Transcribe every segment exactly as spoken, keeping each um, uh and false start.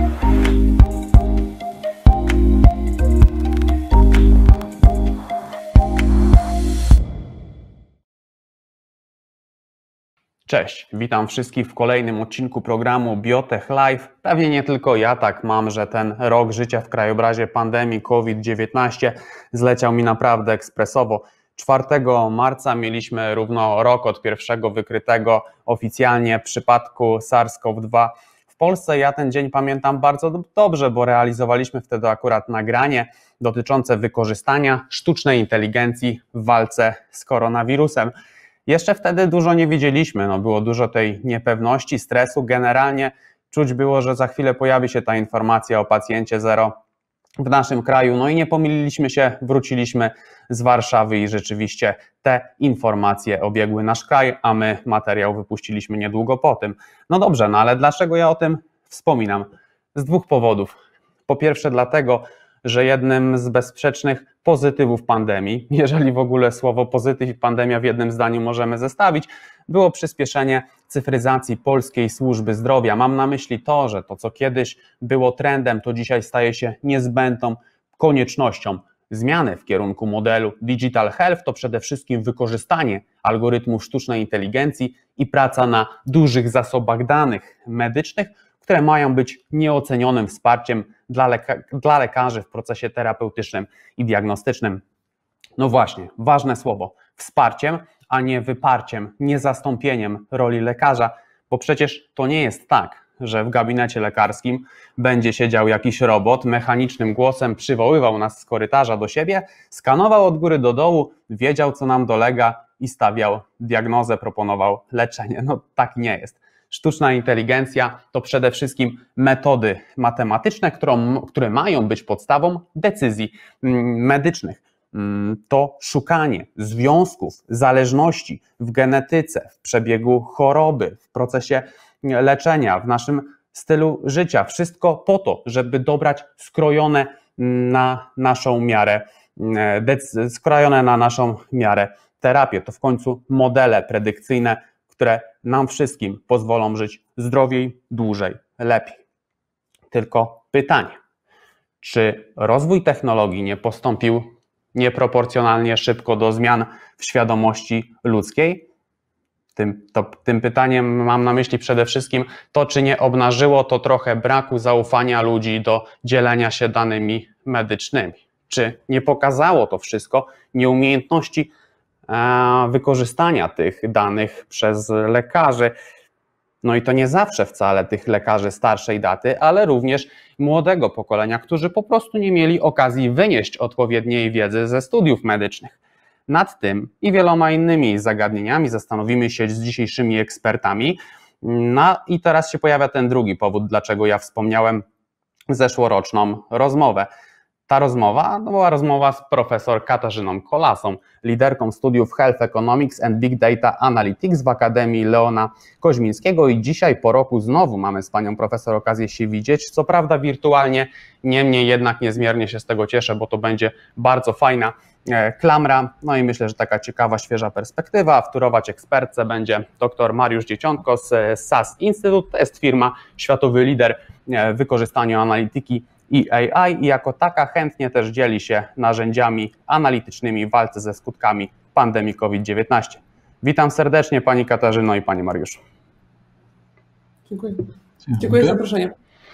Cześć, witam wszystkich w kolejnym odcinku programu Biotech Live. Pewnie nie tylko ja tak mam, że ten rok życia w krajobrazie pandemii COVID dziewiętnaście zleciał mi naprawdę ekspresowo. czwartego marca mieliśmy równo rok od pierwszego wykrytego oficjalnie przypadku SARS-CoV dwa w Polsce. Ja ten dzień pamiętam bardzo dobrze, bo realizowaliśmy wtedy akurat nagranie dotyczące wykorzystania sztucznej inteligencji w walce z koronawirusem. Jeszcze wtedy dużo nie wiedzieliśmy, no było dużo tej niepewności, stresu. Generalnie czuć było, że za chwilę pojawi się ta informacja o pacjencie zero w naszym kraju. No i nie pomyliliśmy się, wróciliśmy z Warszawy i rzeczywiście te informacje obiegły nasz kraj, a my materiał wypuściliśmy niedługo po tym. No dobrze, no ale dlaczego ja o tym wspominam? Z dwóch powodów. Po pierwsze dlatego, że jednym z bezsprzecznych pozytywów pandemii, jeżeli w ogóle słowo pozytyw i pandemia w jednym zdaniu możemy zestawić, było przyspieszenie cyfryzacji polskiej służby zdrowia. Mam na myśli to, że to, co kiedyś było trendem, to dzisiaj staje się niezbędną koniecznością. Zmiany w kierunku modelu Digital Health to przede wszystkim wykorzystanie algorytmów sztucznej inteligencji i praca na dużych zasobach danych medycznych, które mają być nieocenionym wsparciem dla, leka dla lekarzy w procesie terapeutycznym i diagnostycznym. No właśnie, ważne słowo, wsparciem, a nie wyparciem, nie zastąpieniem roli lekarza, bo przecież to nie jest tak, że w gabinecie lekarskim będzie siedział jakiś robot, mechanicznym głosem przywoływał nas z korytarza do siebie, skanował od góry do dołu, wiedział, co nam dolega i stawiał diagnozę, proponował leczenie. No tak nie jest. Sztuczna inteligencja to przede wszystkim metody matematyczne, którą, które mają być podstawą decyzji medycznych. To szukanie związków, zależności w genetyce, w przebiegu choroby, w procesie leczenia, w naszym stylu życia. Wszystko po to, żeby dobrać skrojone na naszą miarę, skrojone na naszą miarę terapię. To w końcu modele predykcyjne, które nam wszystkim pozwolą żyć zdrowiej, dłużej, lepiej. Tylko pytanie, czy rozwój technologii nie postąpił nieproporcjonalnie szybko do zmian w świadomości ludzkiej? Tym, to, tym pytaniem mam na myśli przede wszystkim to, czy nie obnażyło to trochę braku zaufania ludzi do dzielenia się danymi medycznymi. Czy nie pokazało to wszystko nieumiejętności wykorzystania tych danych przez lekarzy. No i to nie zawsze wcale tych lekarzy starszej daty, ale również młodego pokolenia, którzy po prostu nie mieli okazji wynieść odpowiedniej wiedzy ze studiów medycznych. Nad tym i wieloma innymi zagadnieniami zastanowimy się z dzisiejszymi ekspertami. No i teraz się pojawia ten drugi powód, dlaczego ja wspomniałem zeszłoroczną rozmowę. Ta rozmowa to była rozmowa z profesor Katarzyną Kolasą, liderką studiów Health Economics and Big Data Analytics w Akademii Leona Koźmińskiego i dzisiaj po roku znowu mamy z panią profesor okazję się widzieć, co prawda wirtualnie, niemniej jednak niezmiernie się z tego cieszę, bo to będzie bardzo fajna klamra, no i myślę, że taka ciekawa, świeża perspektywa. Wtórować ekspertce będzie dr Mariusz Dzieciątko z S A S Institute, to jest firma, światowy lider w wykorzystaniu analityki i A I i jako taka chętnie też dzieli się narzędziami analitycznymi w walce ze skutkami pandemii COVID dziewiętnaście. Witam serdecznie pani Katarzyno i panie Mariuszu. Dziękuję. Dziękuję za zaproszenie.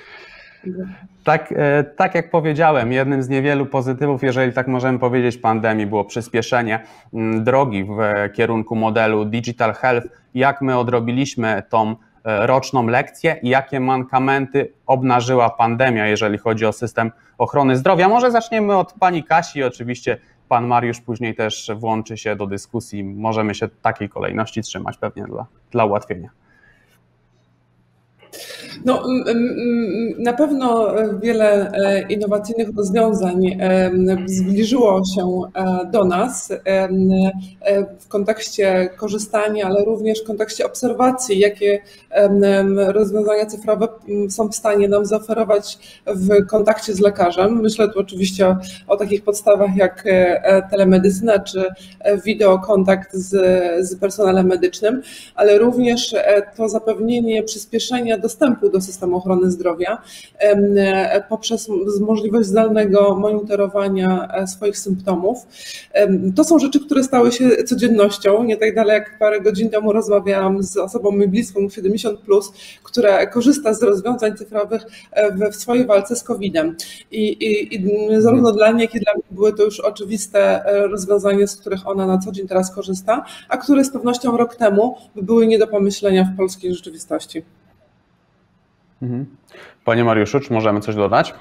Tak, tak jak powiedziałem, jednym z niewielu pozytywów, jeżeli tak możemy powiedzieć, pandemii było przyspieszenie drogi w kierunku modelu Digital Health. Jak my odrobiliśmy tą roczną lekcję i jakie mankamenty obnażyła pandemia, jeżeli chodzi o system ochrony zdrowia. Może zaczniemy od pani Kasi, oczywiście pan Mariusz później też włączy się do dyskusji. Możemy się takiej kolejności trzymać pewnie dla, dla ułatwienia. No, na pewno wiele innowacyjnych rozwiązań zbliżyło się do nas w kontekście korzystania, ale również w kontekście obserwacji, jakie rozwiązania cyfrowe są w stanie nam zaoferować w kontakcie z lekarzem. Myślę tu oczywiście o, o takich podstawach jak telemedycyna czy wideokontakt z, z personelem medycznym, ale również to zapewnienie przyspieszenia dostępu dostępu do systemu ochrony zdrowia, poprzez możliwość zdalnego monitorowania swoich symptomów. To są rzeczy, które stały się codziennością. Nie tak dalej jak parę godzin temu rozmawiałam z osobą mi bliską, siedemdziesiąt plus, która korzysta z rozwiązań cyfrowych w swojej walce z kowidem. I, i, i zarówno dla niej, jak i dla mnie były to już oczywiste rozwiązania, z których ona na co dzień teraz korzysta, a które z pewnością rok temu były nie do pomyślenia w polskiej rzeczywistości. Panie Mariuszu, czy możemy coś dodać?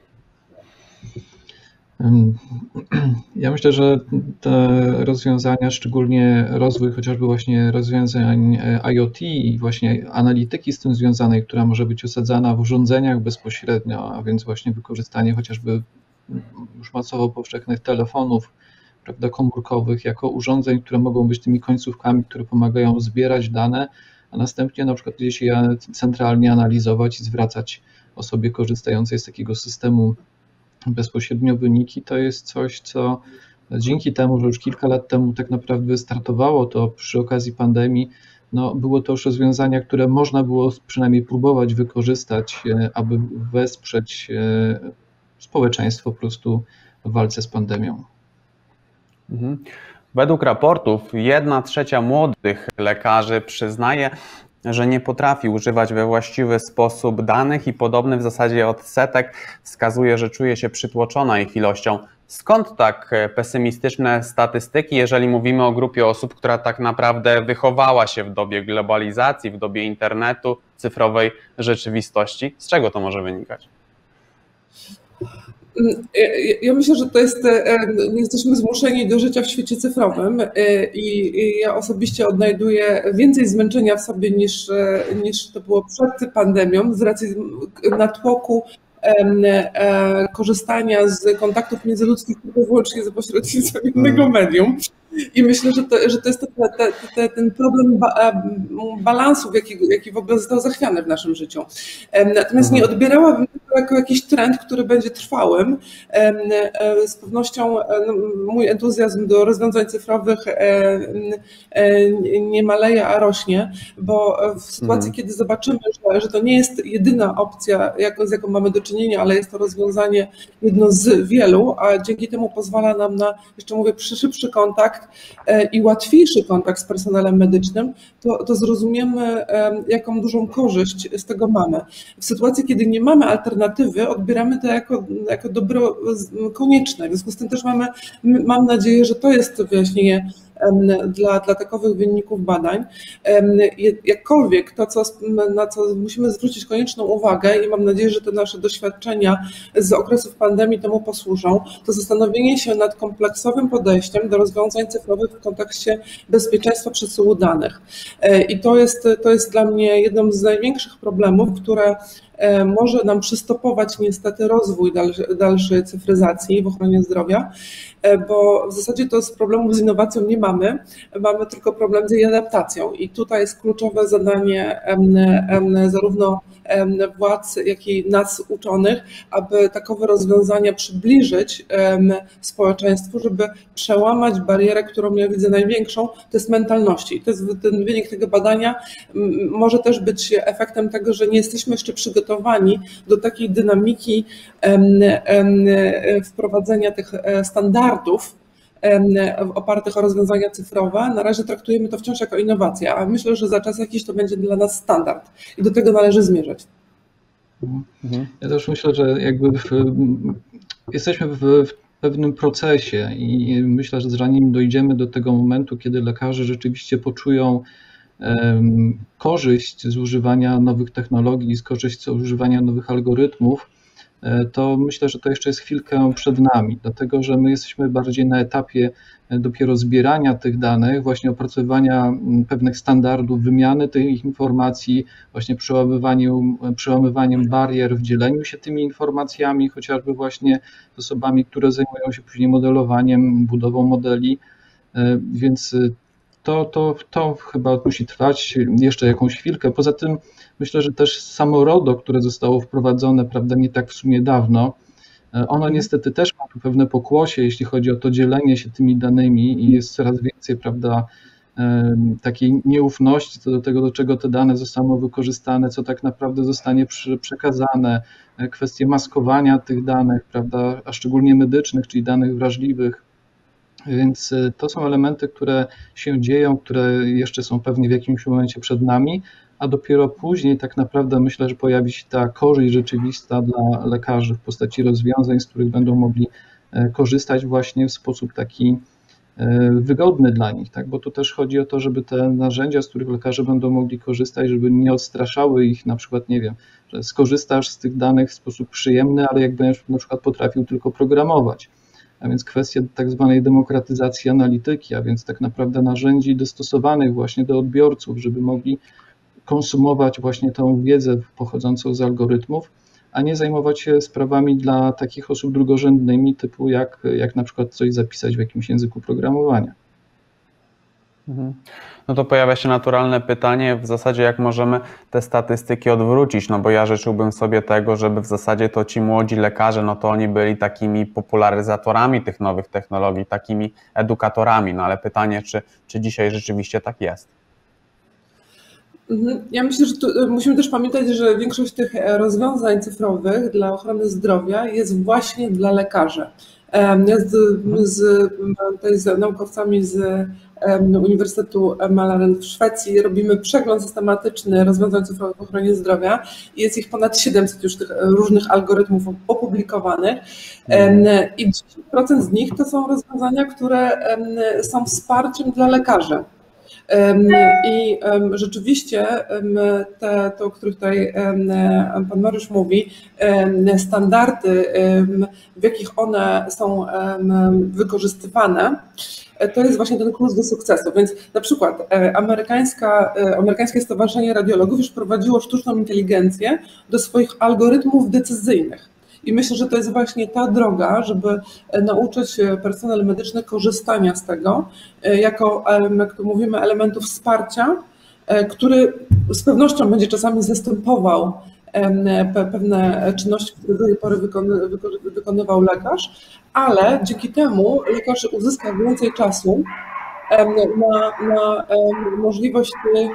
Ja myślę, że te rozwiązania, szczególnie rozwój chociażby właśnie rozwiązań IoT i właśnie analityki z tym związanej, która może być osadzana w urządzeniach bezpośrednio, a więc właśnie wykorzystanie chociażby już masowo powszechnych telefonów, prawda, komórkowych jako urządzeń, które mogą być tymi końcówkami, które pomagają zbierać dane, a następnie na przykład gdzieś je centralnie analizować i zwracać osobie korzystającej z takiego systemu bezpośrednio wyniki, to jest coś, co dzięki temu, że już kilka lat temu tak naprawdę startowało to przy okazji pandemii, no było to już rozwiązania, które można było przynajmniej próbować wykorzystać, aby wesprzeć społeczeństwo po prostu w walce z pandemią. Mhm. Według raportów jedna trzecia młodych lekarzy przyznaje, że nie potrafi używać we właściwy sposób danych i podobny w zasadzie odsetek wskazuje, że czuje się przytłoczona ich ilością. Skąd tak pesymistyczne statystyki, jeżeli mówimy o grupie osób, która tak naprawdę wychowała się w dobie globalizacji, w dobie internetu, cyfrowej rzeczywistości? Z czego to może wynikać? Ja myślę, że to jest, jesteśmy zmuszeni do życia w świecie cyfrowym i ja osobiście odnajduję więcej zmęczenia w sobie niż, niż to było przed pandemią z racji natłoku korzystania z kontaktów międzyludzkich tylko wyłącznie za pośrednictwem innego medium. I myślę, że to, że to jest te, te, te, ten problem ba, balansu, jaki, jaki w ogóle został zachwiany w naszym życiu. Natomiast nie odbierałabym tego jako jakiś trend, który będzie trwałym. Z pewnością mój entuzjazm do rozwiązań cyfrowych nie maleje, a rośnie, bo w sytuacji, kiedy zobaczymy, że, że to nie jest jedyna opcja, jaką, z jaką mamy do czynienia, ale jest to rozwiązanie jedno z wielu, a dzięki temu pozwala nam na, jeszcze mówię, szybszy kontakt i łatwiejszy kontakt z personelem medycznym, to, to zrozumiemy, jaką dużą korzyść z tego mamy. W sytuacji, kiedy nie mamy alternatywy, odbieramy to jako, jako dobro konieczne. W związku z tym też mamy, mam nadzieję, że to jest wyjaśnienie dla, dla takowych wyników badań. Jakkolwiek to, co, na co musimy zwrócić konieczną uwagę i mam nadzieję, że te nasze doświadczenia z okresów pandemii temu posłużą, to zastanowienie się nad kompleksowym podejściem do rozwiązań cyfrowych w kontekście bezpieczeństwa przesyłu danych. I to jest, to jest dla mnie jednym z największych problemów, które może nam przystopować niestety rozwój dalszy, dalszej cyfryzacji w ochronie zdrowia, bo w zasadzie to z problemów z innowacją nie mamy, mamy tylko problem z jej adaptacją i tutaj jest kluczowe zadanie zarówno władz, jak i nas uczonych, aby takowe rozwiązania przybliżyć społeczeństwu, żeby przełamać barierę, którą ja widzę największą, to jest mentalności. To jest ten wynik tego badania może też być efektem tego, że nie jesteśmy jeszcze przygotowani do takiej dynamiki wprowadzenia tych standardów opartych o rozwiązania cyfrowe. Na razie traktujemy to wciąż jako innowację, a myślę, że za czas jakiś to będzie dla nas standard i do tego należy zmierzać. Ja też myślę, że jakby w, jesteśmy w, w pewnym procesie i myślę, że zanim dojdziemy do tego momentu, kiedy lekarze rzeczywiście poczują um, korzyść z używania nowych technologii, z korzyść z używania nowych algorytmów, to myślę, że to jeszcze jest chwilkę przed nami, dlatego że my jesteśmy bardziej na etapie dopiero zbierania tych danych, właśnie opracowywania pewnych standardów, wymiany tych informacji, właśnie przełamywaniem, przełamywaniem barier w dzieleniu się tymi informacjami, chociażby właśnie z osobami, które zajmują się później modelowaniem, budową modeli, więc to, to, to chyba musi trwać jeszcze jakąś chwilkę. Poza tym myślę, że też samo RODO, które zostało wprowadzone, prawda, nie tak w sumie dawno, ono niestety też ma tu pewne pokłosie, jeśli chodzi o to dzielenie się tymi danymi i jest coraz więcej, prawda, takiej nieufności co do tego, do czego te dane zostaną wykorzystane, co tak naprawdę zostanie przekazane, kwestie maskowania tych danych, prawda, a szczególnie medycznych, czyli danych wrażliwych. Więc to są elementy, które się dzieją, które jeszcze są pewnie w jakimś momencie przed nami, a dopiero później tak naprawdę myślę, że pojawi się ta korzyść rzeczywista dla lekarzy w postaci rozwiązań, z których będą mogli korzystać właśnie w sposób taki wygodny dla nich, tak? Bo tu też chodzi o to, żeby te narzędzia, z których lekarze będą mogli korzystać, żeby nie odstraszały ich, na przykład, nie wiem, że skorzystasz z tych danych w sposób przyjemny, ale jak będziesz na przykład potrafił tylko programować. A więc kwestia tak zwanej demokratyzacji analityki, a więc tak naprawdę narzędzi dostosowanych właśnie do odbiorców, żeby mogli konsumować właśnie tą wiedzę pochodzącą z algorytmów, a nie zajmować się sprawami dla takich osób drugorzędnymi, typu jak, jak na przykład coś zapisać w jakimś języku programowania. No to pojawia się naturalne pytanie, w zasadzie jak możemy te statystyki odwrócić, no bo ja życzyłbym sobie tego, żeby w zasadzie to ci młodzi lekarze, no to oni byli takimi popularyzatorami tych nowych technologii, takimi edukatorami, no ale pytanie, czy, czy dzisiaj rzeczywiście tak jest? Ja myślę, że tu musimy też pamiętać, że większość tych rozwiązań cyfrowych dla ochrony zdrowia jest właśnie dla lekarzy. Ja z, z, tutaj z naukowcami z Uniwersytetu Malaren w Szwecji robimy przegląd systematyczny rozwiązań cyfrowych w ochronie zdrowia i jest ich ponad siedemset już tych różnych algorytmów opublikowanych i dziesięć procent z nich to są rozwiązania, które są wsparciem dla lekarzy. I rzeczywiście te, to, o których tutaj pan Mariusz mówi, standardy, w jakich one są wykorzystywane, to jest właśnie ten klucz do sukcesu. Więc na przykład amerykańska, amerykańskie Stowarzyszenie Radiologów już prowadziło sztuczną inteligencję do swoich algorytmów decyzyjnych. I myślę, że to jest właśnie ta droga, żeby nauczyć personel medyczny korzystania z tego jako, jak to mówimy, elementu wsparcia, który z pewnością będzie czasami zastępował pewne czynności, które do tej pory wykonywał lekarz, ale dzięki temu lekarz uzyska więcej czasu na, na możliwość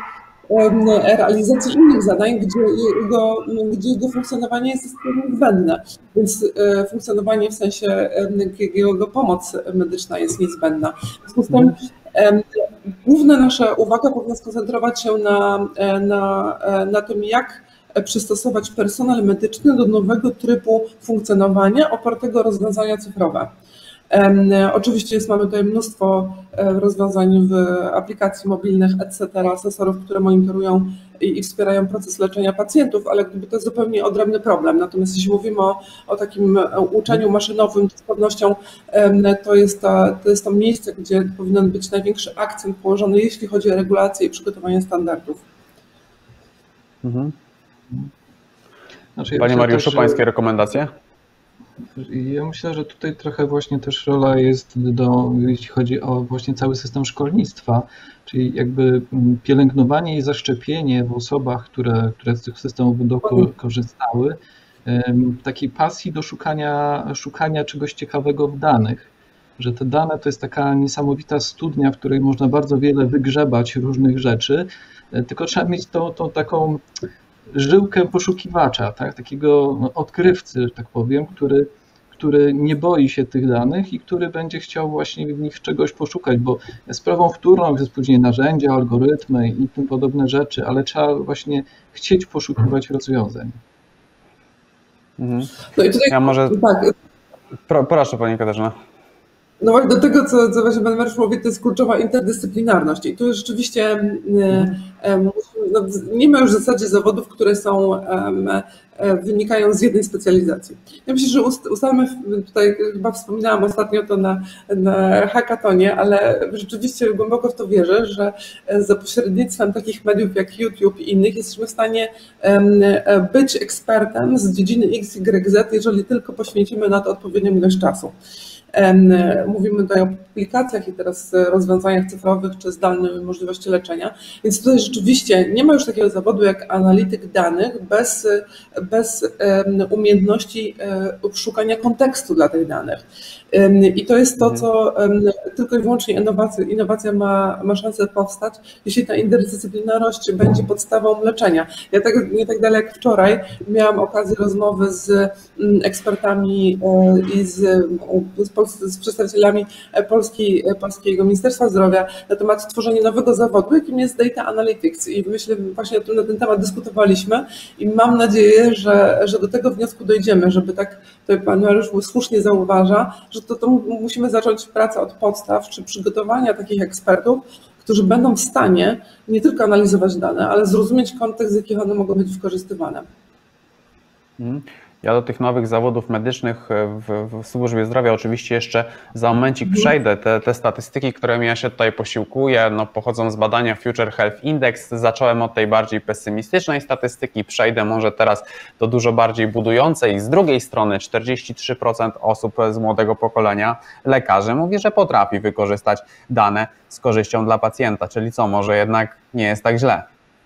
realizacji innych zadań, gdzie jego, gdzie jego funkcjonowanie jest niezbędne. Więc funkcjonowanie w sensie jego pomoc medyczna jest niezbędna. W związku z tym główna nasza uwaga powinna skoncentrować się na, na, na tym, jak przystosować personel medyczny do nowego trybu funkcjonowania opartego o rozwiązania cyfrowe. Oczywiście jest, mamy tutaj mnóstwo rozwiązań w aplikacji mobilnych, et cetera, asesorów, które monitorują i, i wspierają proces leczenia pacjentów, ale gdyby to jest zupełnie odrębny problem. Natomiast jeśli mówimy o, o takim uczeniu maszynowym, to z pewnością to jest, ta, to jest to miejsce, gdzie powinien być największy akcent położony, jeśli chodzi o regulację i przygotowanie standardów. Mhm. Znaczy, ja Panie Mariuszu, też, pańskie rekomendacje? Ja myślę, że tutaj trochę właśnie też rola jest do, jeśli chodzi o właśnie cały system szkolnictwa, czyli jakby pielęgnowanie i zaszczepienie w osobach, które, które z tych systemów będą korzystały, takiej pasji do szukania, szukania czegoś ciekawego w danych, że te dane to jest taka niesamowita studnia, w której można bardzo wiele wygrzebać różnych rzeczy, tylko trzeba mieć tą, tą taką żyłkę poszukiwacza, tak? Takiego odkrywcy, że tak powiem, który, który nie boi się tych danych i który będzie chciał właśnie w nich czegoś poszukać, bo sprawą wtórną jest później narzędzia, algorytmy i tym podobne rzeczy, ale trzeba właśnie chcieć poszukiwać rozwiązań. Mhm. No i tutaj, ja może... tak. Pro, proszę Pani Katarzyna. No właśnie do tego, co, co właśnie Pan Mariusz mówi, to jest kluczowa interdyscyplinarność i tu rzeczywiście mhm. no, nie ma już w zasadzie zawodów, które są, wynikają z jednej specjalizacji. Ja myślę, że ustalmy, tutaj chyba wspominałam ostatnio to na, na hackatonie, ale rzeczywiście głęboko w to wierzę, że za pośrednictwem takich mediów jak YouTube i innych jesteśmy w stanie być ekspertem z dziedziny X Y Z, jeżeli tylko poświęcimy na to odpowiednią ilość czasu. Mówimy tutaj o publikacjach i teraz rozwiązaniach cyfrowych czy zdalnej możliwości leczenia, więc tutaj rzeczywiście nie ma już takiego zawodu jak analityk danych bez, bez umiejętności szukania kontekstu dla tych danych. I to jest to, co tylko i wyłącznie innowacja, innowacja ma, ma szansę powstać, jeśli ta interdyscyplinarność będzie podstawą leczenia. Ja tak, nie tak dalej jak wczoraj miałam okazję rozmowy z ekspertami i z, z, z przedstawicielami Polski, Polskiego Ministerstwa Zdrowia na temat tworzenia nowego zawodu, jakim jest Data Analytics. I myślę, właśnie na ten temat dyskutowaliśmy i mam nadzieję, że, że do tego wniosku dojdziemy, żeby tak, tutaj pan Mariusz słusznie zauważa, że to, to musimy zacząć pracę od podstaw, czy przygotowania takich ekspertów, którzy będą w stanie nie tylko analizować dane, ale zrozumieć kontekst, z jakich one mogą być wykorzystywane. Ja do tych nowych zawodów medycznych w, w służbie zdrowia oczywiście jeszcze za momencik przejdę. Te, te statystyki, którymi ja się tutaj posiłkuję, no, pochodzą z badania Future Health Index. Zacząłem od tej bardziej pesymistycznej statystyki, przejdę może teraz do dużo bardziej budującej. Z drugiej strony czterdzieści trzy procent osób z młodego pokolenia, lekarzy, mówi, że potrafi wykorzystać dane z korzyścią dla pacjenta. Czyli co, może jednak nie jest tak źle?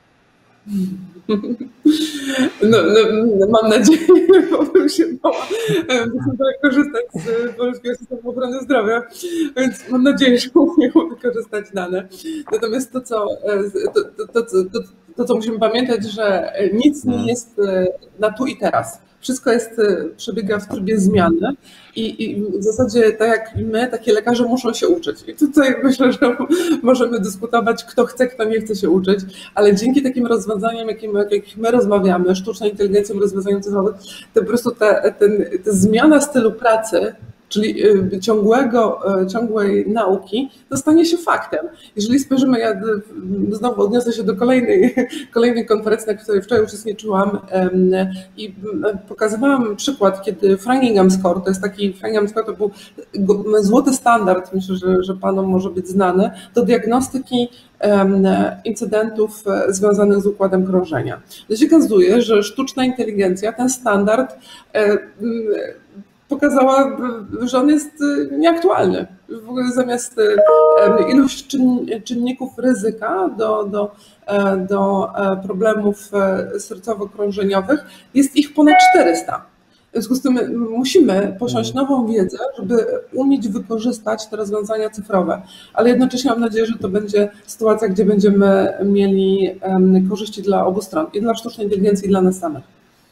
No, no, mam nadzieję, bo bym się bała korzystać z polskiego systemu ochrony zdrowia, więc mam nadzieję, że umiem wykorzystać dane. Natomiast to, co, to, to, to, to, to, co musimy pamiętać, że nic nie jest na tu i teraz. Wszystko jest, przebiega w trybie zmiany i, i w zasadzie tak jak my, takie lekarze muszą się uczyć. I tutaj myślę, że możemy dyskutować, kto chce, kto nie chce się uczyć, ale dzięki takim rozwiązaniom, jakim, jakich my rozmawiamy, sztuczną inteligencją, rozwiązaniom cyfrowym, to po prostu ta, ten, ta zmiana stylu pracy, czyli ciągłego, ciągłej nauki, to stanie się faktem. Jeżeli spojrzymy, ja znowu odniosę się do kolejnej, kolejnej konferencji, na której wczoraj uczestniczyłam i pokazywałam przykład, kiedy Framingham Score, to jest taki, Framingham Score to był złoty standard, myślę, że, że panom może być znany, do diagnostyki incydentów związanych z układem krążenia. To się okazuje, że sztuczna inteligencja, ten standard pokazała, że on jest nieaktualny. W ogóle zamiast ilość czynników ryzyka do, do, do problemów sercowo-krążeniowych jest ich ponad czterysta. W związku z tym musimy posiąść nową wiedzę, żeby umieć wykorzystać te rozwiązania cyfrowe, ale jednocześnie mam nadzieję, że to będzie sytuacja, gdzie będziemy mieli korzyści dla obu stron, i dla sztucznej inteligencji, i dla nas samych.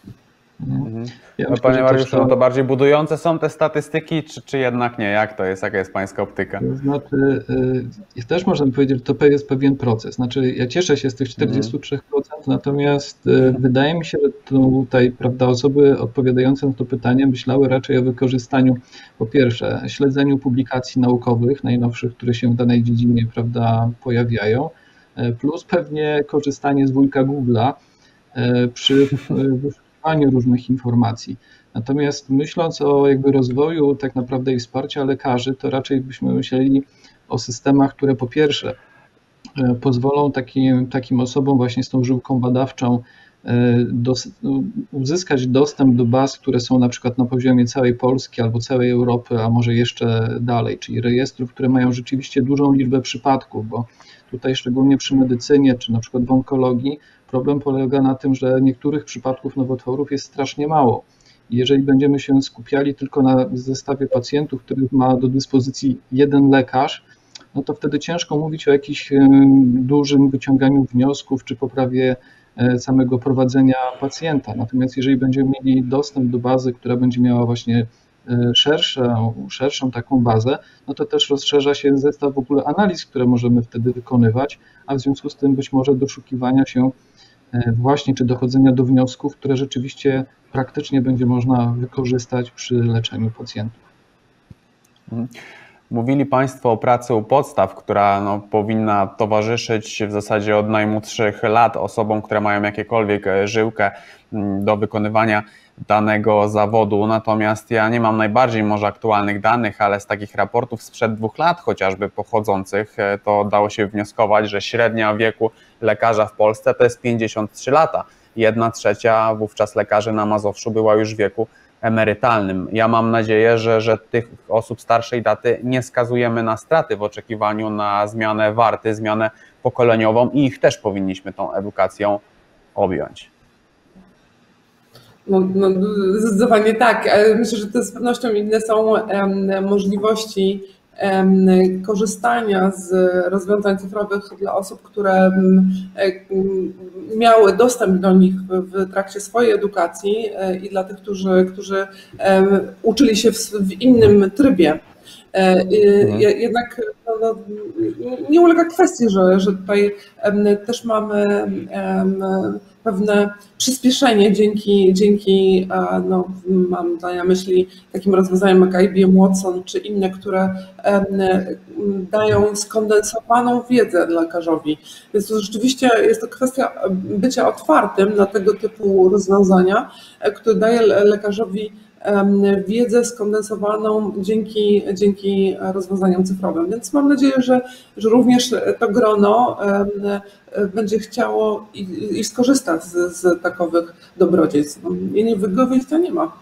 Mhm. Ja no, panie Mariuszu, no to bardziej budujące są te statystyki, czy, czy jednak nie? Jak to jest? Jaka jest pańska optyka? To znaczy, y, też można powiedzieć, że to jest pewien proces. Znaczy, ja cieszę się z tych czterdziestu trzech procent, mhm. natomiast y, wydaje mi się, że tutaj, prawda, osoby odpowiadające na to pytanie myślały raczej o wykorzystaniu, po pierwsze, śledzeniu publikacji naukowych, najnowszych, które się w danej dziedzinie, prawda, pojawiają, plus pewnie korzystanie z wujka Google'a y, przy y, różnych informacji. Natomiast myśląc o jakby rozwoju tak naprawdę i wsparcia lekarzy, to raczej byśmy myśleli o systemach, które po pierwsze pozwolą takim, takim osobom właśnie z tą żyłką badawczą dos, uzyskać dostęp do baz, które są na przykład na poziomie całej Polski albo całej Europy, a może jeszcze dalej, czyli rejestrów, które mają rzeczywiście dużą liczbę przypadków, bo tutaj szczególnie przy medycynie czy na przykład w onkologii problem polega na tym, że niektórych przypadków nowotworów jest strasznie mało. I jeżeli będziemy się skupiali tylko na zestawie pacjentów, których ma do dyspozycji jeden lekarz, no to wtedy ciężko mówić o jakimś dużym wyciąganiu wniosków czy poprawie samego prowadzenia pacjenta. Natomiast jeżeli będziemy mieli dostęp do bazy, która będzie miała właśnie szerszą, szerszą taką bazę, no to też rozszerza się zestaw w ogóle analiz, które możemy wtedy wykonywać, a w związku z tym być może doszukiwania się właśnie czy dochodzenia do wniosków, które rzeczywiście praktycznie będzie można wykorzystać przy leczeniu pacjentów. Mówili Państwo o pracy u podstaw, która no, powinna towarzyszyć w zasadzie od najmłodszych lat osobom, które mają jakiekolwiek żyłkę do wykonywania danego zawodu. Natomiast ja nie mam najbardziej może aktualnych danych, ale z takich raportów sprzed dwóch lat chociażby pochodzących, to dało się wnioskować, że średnia wieku lekarza w Polsce to jest pięćdziesiąt trzy lata. Jedna trzecia wówczas lekarzy na Mazowszu była już w wieku emerytalnym. Ja mam nadzieję, że, że tych osób starszej daty nie skazujemy na straty w oczekiwaniu na zmianę warty, zmianę pokoleniową i ich też powinniśmy tą edukacją objąć. No, no, zdecydowanie tak. Myślę, że to z pewnością inne są um, możliwości um, korzystania z rozwiązań cyfrowych dla osób, które um, miały dostęp do nich w, w trakcie swojej edukacji i dla tych, którzy, którzy um, uczyli się w, w innym trybie. Mhm. Jednak no, no, nie ulega kwestii, że, że tutaj um, też mamy um, pewne przyspieszenie dzięki, dzięki no, mam na myśli takim rozwiązaniom jak I B M Watson czy inne, które um, dają skondensowaną wiedzę lekarzowi. Więc to rzeczywiście jest to kwestia bycia otwartym na tego typu rozwiązania, które daje lekarzowi wiedzę skondensowaną dzięki, dzięki rozwiązaniom cyfrowym. Więc mam nadzieję, że, że również to grono będzie chciało i, i skorzysta z, z takowych dobrodziejstw. Innego wyjścia nie ma.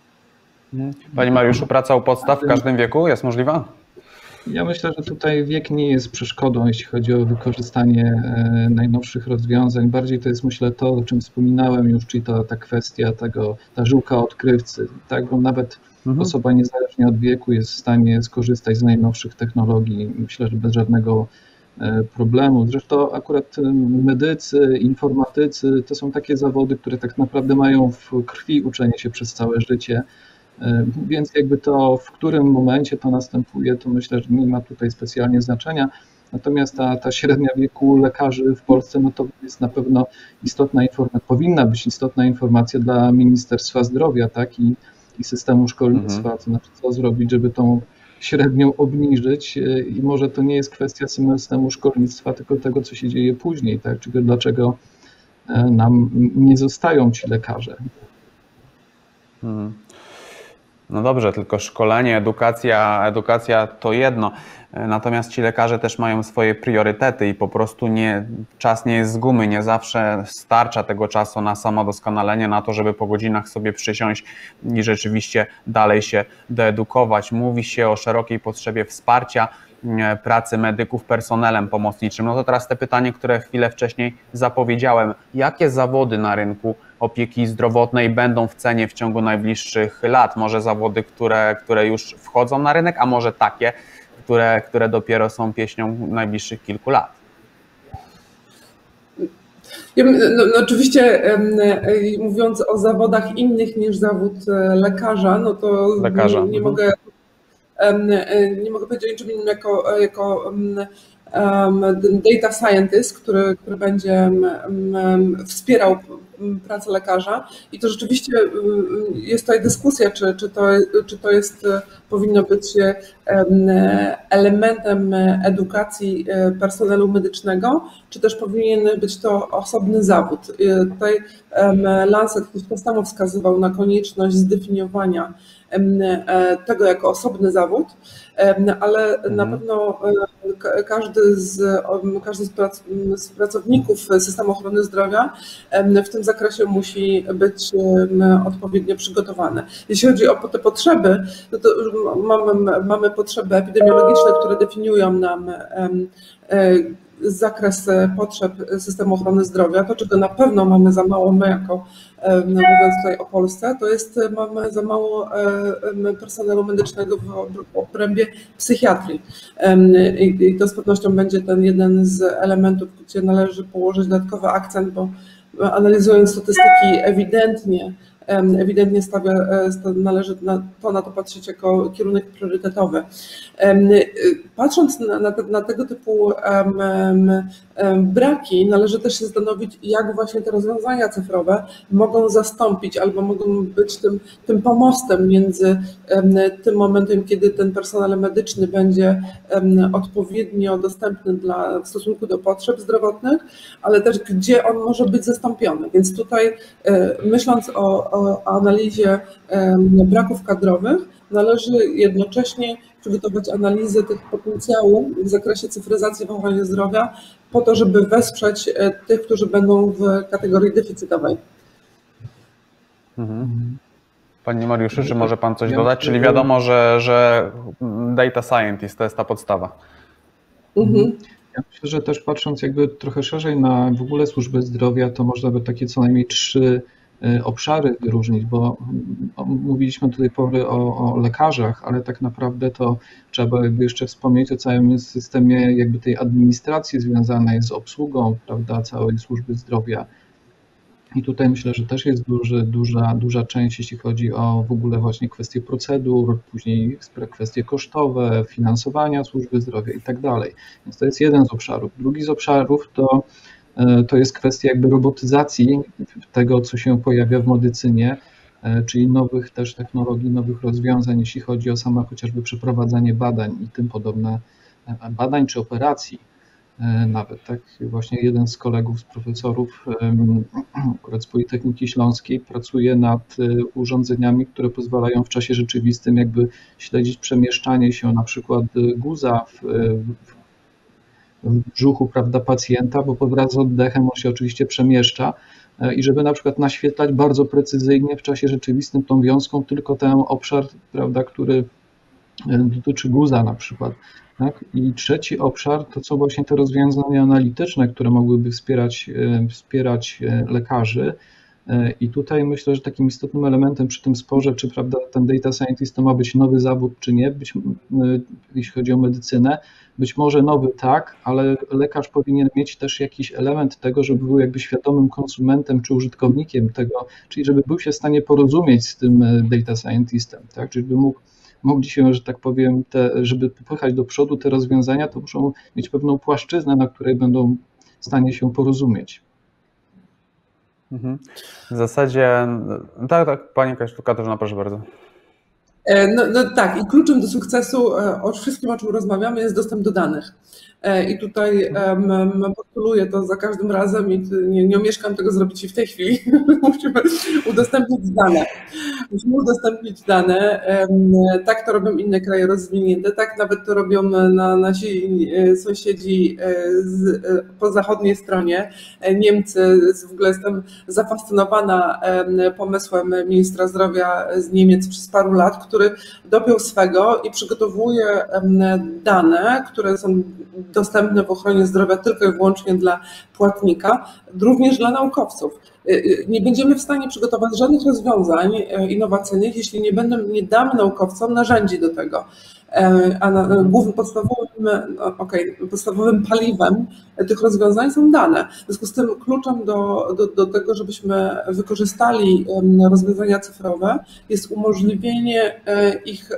Panie Mariuszu, praca u podstaw w każdym wieku jest możliwa? Ja myślę, że tutaj wiek nie jest przeszkodą, jeśli chodzi o wykorzystanie najnowszych rozwiązań. Bardziej to jest, myślę, to, o czym wspominałem już, czyli ta, ta kwestia tego, ta żyłka odkrywcy, tak, bo nawet mhm. osoba niezależnie od wieku jest w stanie skorzystać z najnowszych technologii, myślę, że bez żadnego problemu. Zresztą akurat medycy, informatycy to są takie zawody, które tak naprawdę mają w krwi uczenie się przez całe życie. Więc jakby to, w którym momencie to następuje, to myślę, że nie ma tutaj specjalnie znaczenia. Natomiast ta, ta średnia wieku lekarzy w Polsce, no to jest na pewno istotna informacja, powinna być istotna informacja dla Ministerstwa Zdrowia, tak, i, i systemu szkolnictwa, mhm. to znaczy co zrobić, żeby tą średnią obniżyć i może to nie jest kwestia systemu szkolnictwa, tylko tego, co się dzieje później, tak, czyli dlaczego nam nie zostają ci lekarze. Mhm. No dobrze, tylko szkolenie, edukacja, edukacja to jedno, natomiast ci lekarze też mają swoje priorytety i po prostu nie, czas nie jest z gumy, nie zawsze starcza tego czasu na samodoskonalenie, na to, żeby po godzinach sobie przysiąść i rzeczywiście dalej się doedukować. Mówi się o szerokiej potrzebie wsparcia pracy medyków personelem pomocniczym. No to teraz te pytanie, które chwilę wcześniej zapowiedziałem. Jakie zawody na rynku opieki zdrowotnej będą w cenie w ciągu najbliższych lat? Może zawody, które, które już wchodzą na rynek, a może takie, które, które dopiero są pieśnią najbliższych kilku lat? Ja, no, no oczywiście mówiąc o zawodach innych niż zawód lekarza, no to lekarza. nie, nie mhm. mogę nie mogę powiedzieć o niczym innym jako, jako um, data scientist, który, który będzie um, wspierał pracę lekarza i to rzeczywiście jest tutaj dyskusja, czy, czy, to, czy to jest, powinno być elementem edukacji personelu medycznego, czy też powinien być to osobny zawód. Tutaj Lancet to samo wskazywał na konieczność zdefiniowania tego jako osobny zawód, ale mhm. na pewno każdy z, każdy z, prac, z pracowników systemu ochrony zdrowia w tym zakresie musi być odpowiednio przygotowany. Jeśli chodzi o te potrzeby, no to mamy, mamy potrzeby epidemiologiczne, które definiują nam zakres potrzeb systemu ochrony zdrowia. To, czego na pewno mamy za mało my jako, mówiąc tutaj o Polsce, to jest mamy za mało personelu medycznego w obrębie psychiatrii. I to z pewnością będzie ten jeden z elementów, gdzie należy położyć dodatkowy akcent, bo analizując statystyki ewidentnie, ewidentnie stawia, należy na to, na to patrzeć jako kierunek priorytetowy. Patrząc na, na, na tego typu um, um, braki, należy też się zastanowić, jak właśnie te rozwiązania cyfrowe mogą zastąpić albo mogą być tym, tym pomostem między um, tym momentem, kiedy ten personel medyczny będzie um, odpowiednio dostępny dla, w stosunku do potrzeb zdrowotnych, ale też gdzie on może być zastąpiony. Więc tutaj myśląc o, o analizie braków kadrowych, należy jednocześnie przygotować analizę tych potencjałów w zakresie cyfryzacji w ochronie zdrowia po to, żeby wesprzeć tych, którzy będą w kategorii deficytowej. Mhm. Panie Mariuszu, czy może Pan coś ja dodać? myślę, Czyli wiadomo, że, że data scientist to jest ta podstawa. Mhm. Ja myślę, że też patrząc jakby trochę szerzej na w ogóle służbę zdrowia, to można by takie co najmniej trzy obszary wyróżnić, bo mówiliśmy do tej pory o, o lekarzach, ale tak naprawdę to trzeba jakby jeszcze wspomnieć o całym systemie jakby tej administracji związanej z obsługą, prawda, całej służby zdrowia. I tutaj myślę, że też jest duży, duża, duża część, jeśli chodzi o w ogóle właśnie kwestie procedur, później kwestie kosztowe, finansowania służby zdrowia i tak dalej. Więc to jest jeden z obszarów. Drugi z obszarów to, to jest kwestia jakby robotyzacji tego, co się pojawia w medycynie, czyli nowych też technologii, nowych rozwiązań, jeśli chodzi o samo chociażby przeprowadzanie badań i tym podobne badań czy operacji. Nawet tak właśnie jeden z kolegów, z profesorów akurat z Politechniki Śląskiej pracuje nad urządzeniami, które pozwalają w czasie rzeczywistym jakby śledzić przemieszczanie się na przykład guza w, w brzuchu, prawda, pacjenta, bo wraz z oddechem on się oczywiście przemieszcza i żeby na przykład naświetlać bardzo precyzyjnie w czasie rzeczywistym tą wiązką tylko ten obszar, prawda, który dotyczy guza na przykład. Tak? I trzeci obszar to są właśnie te rozwiązania analityczne, które mogłyby wspierać, wspierać lekarzy. I tutaj myślę, że takim istotnym elementem przy tym sporze, czy prawda, ten data scientist to ma być nowy zawód, czy nie, być, jeśli chodzi o medycynę, być może nowy tak, ale lekarz powinien mieć też jakiś element tego, żeby był jakby świadomym konsumentem czy użytkownikiem tego, czyli żeby był się w stanie porozumieć z tym data scientistem, tak? Czyli żeby mógł mogli się, że tak powiem, te, żeby popychać do przodu te rozwiązania, to muszą mieć pewną płaszczyznę, na której będą w stanie się porozumieć. Mhm. W zasadzie, tak, tak, Pani Katarzyna, proszę bardzo. No, no tak, i kluczem do sukcesu, o wszystkim, o czym rozmawiamy, jest dostęp do danych. I tutaj um, postuluję to za każdym razem i nie, nie omieszkam tego zrobić i w tej chwili. Musimy udostępnić dane. Musimy udostępnić dane. Tak to robią inne kraje rozwinięte, tak nawet to robią na, nasi sąsiedzi z, po zachodniej stronie. Niemcy, w ogóle jestem zafascynowana pomysłem ministra zdrowia z Niemiec przez paru lat, który dopiął swego i przygotowuje dane, które są dostępne w ochronie zdrowia tylko i wyłącznie dla płatnika, również dla naukowców. Nie będziemy w stanie przygotować żadnych rozwiązań innowacyjnych, jeśli nie, będą, nie damy naukowcom narzędzi do tego. A na, głównym podstawowym, okay, podstawowym paliwem tych rozwiązań są dane. W związku z tym kluczem do, do, do tego, żebyśmy wykorzystali rozwiązania cyfrowe, jest umożliwienie ich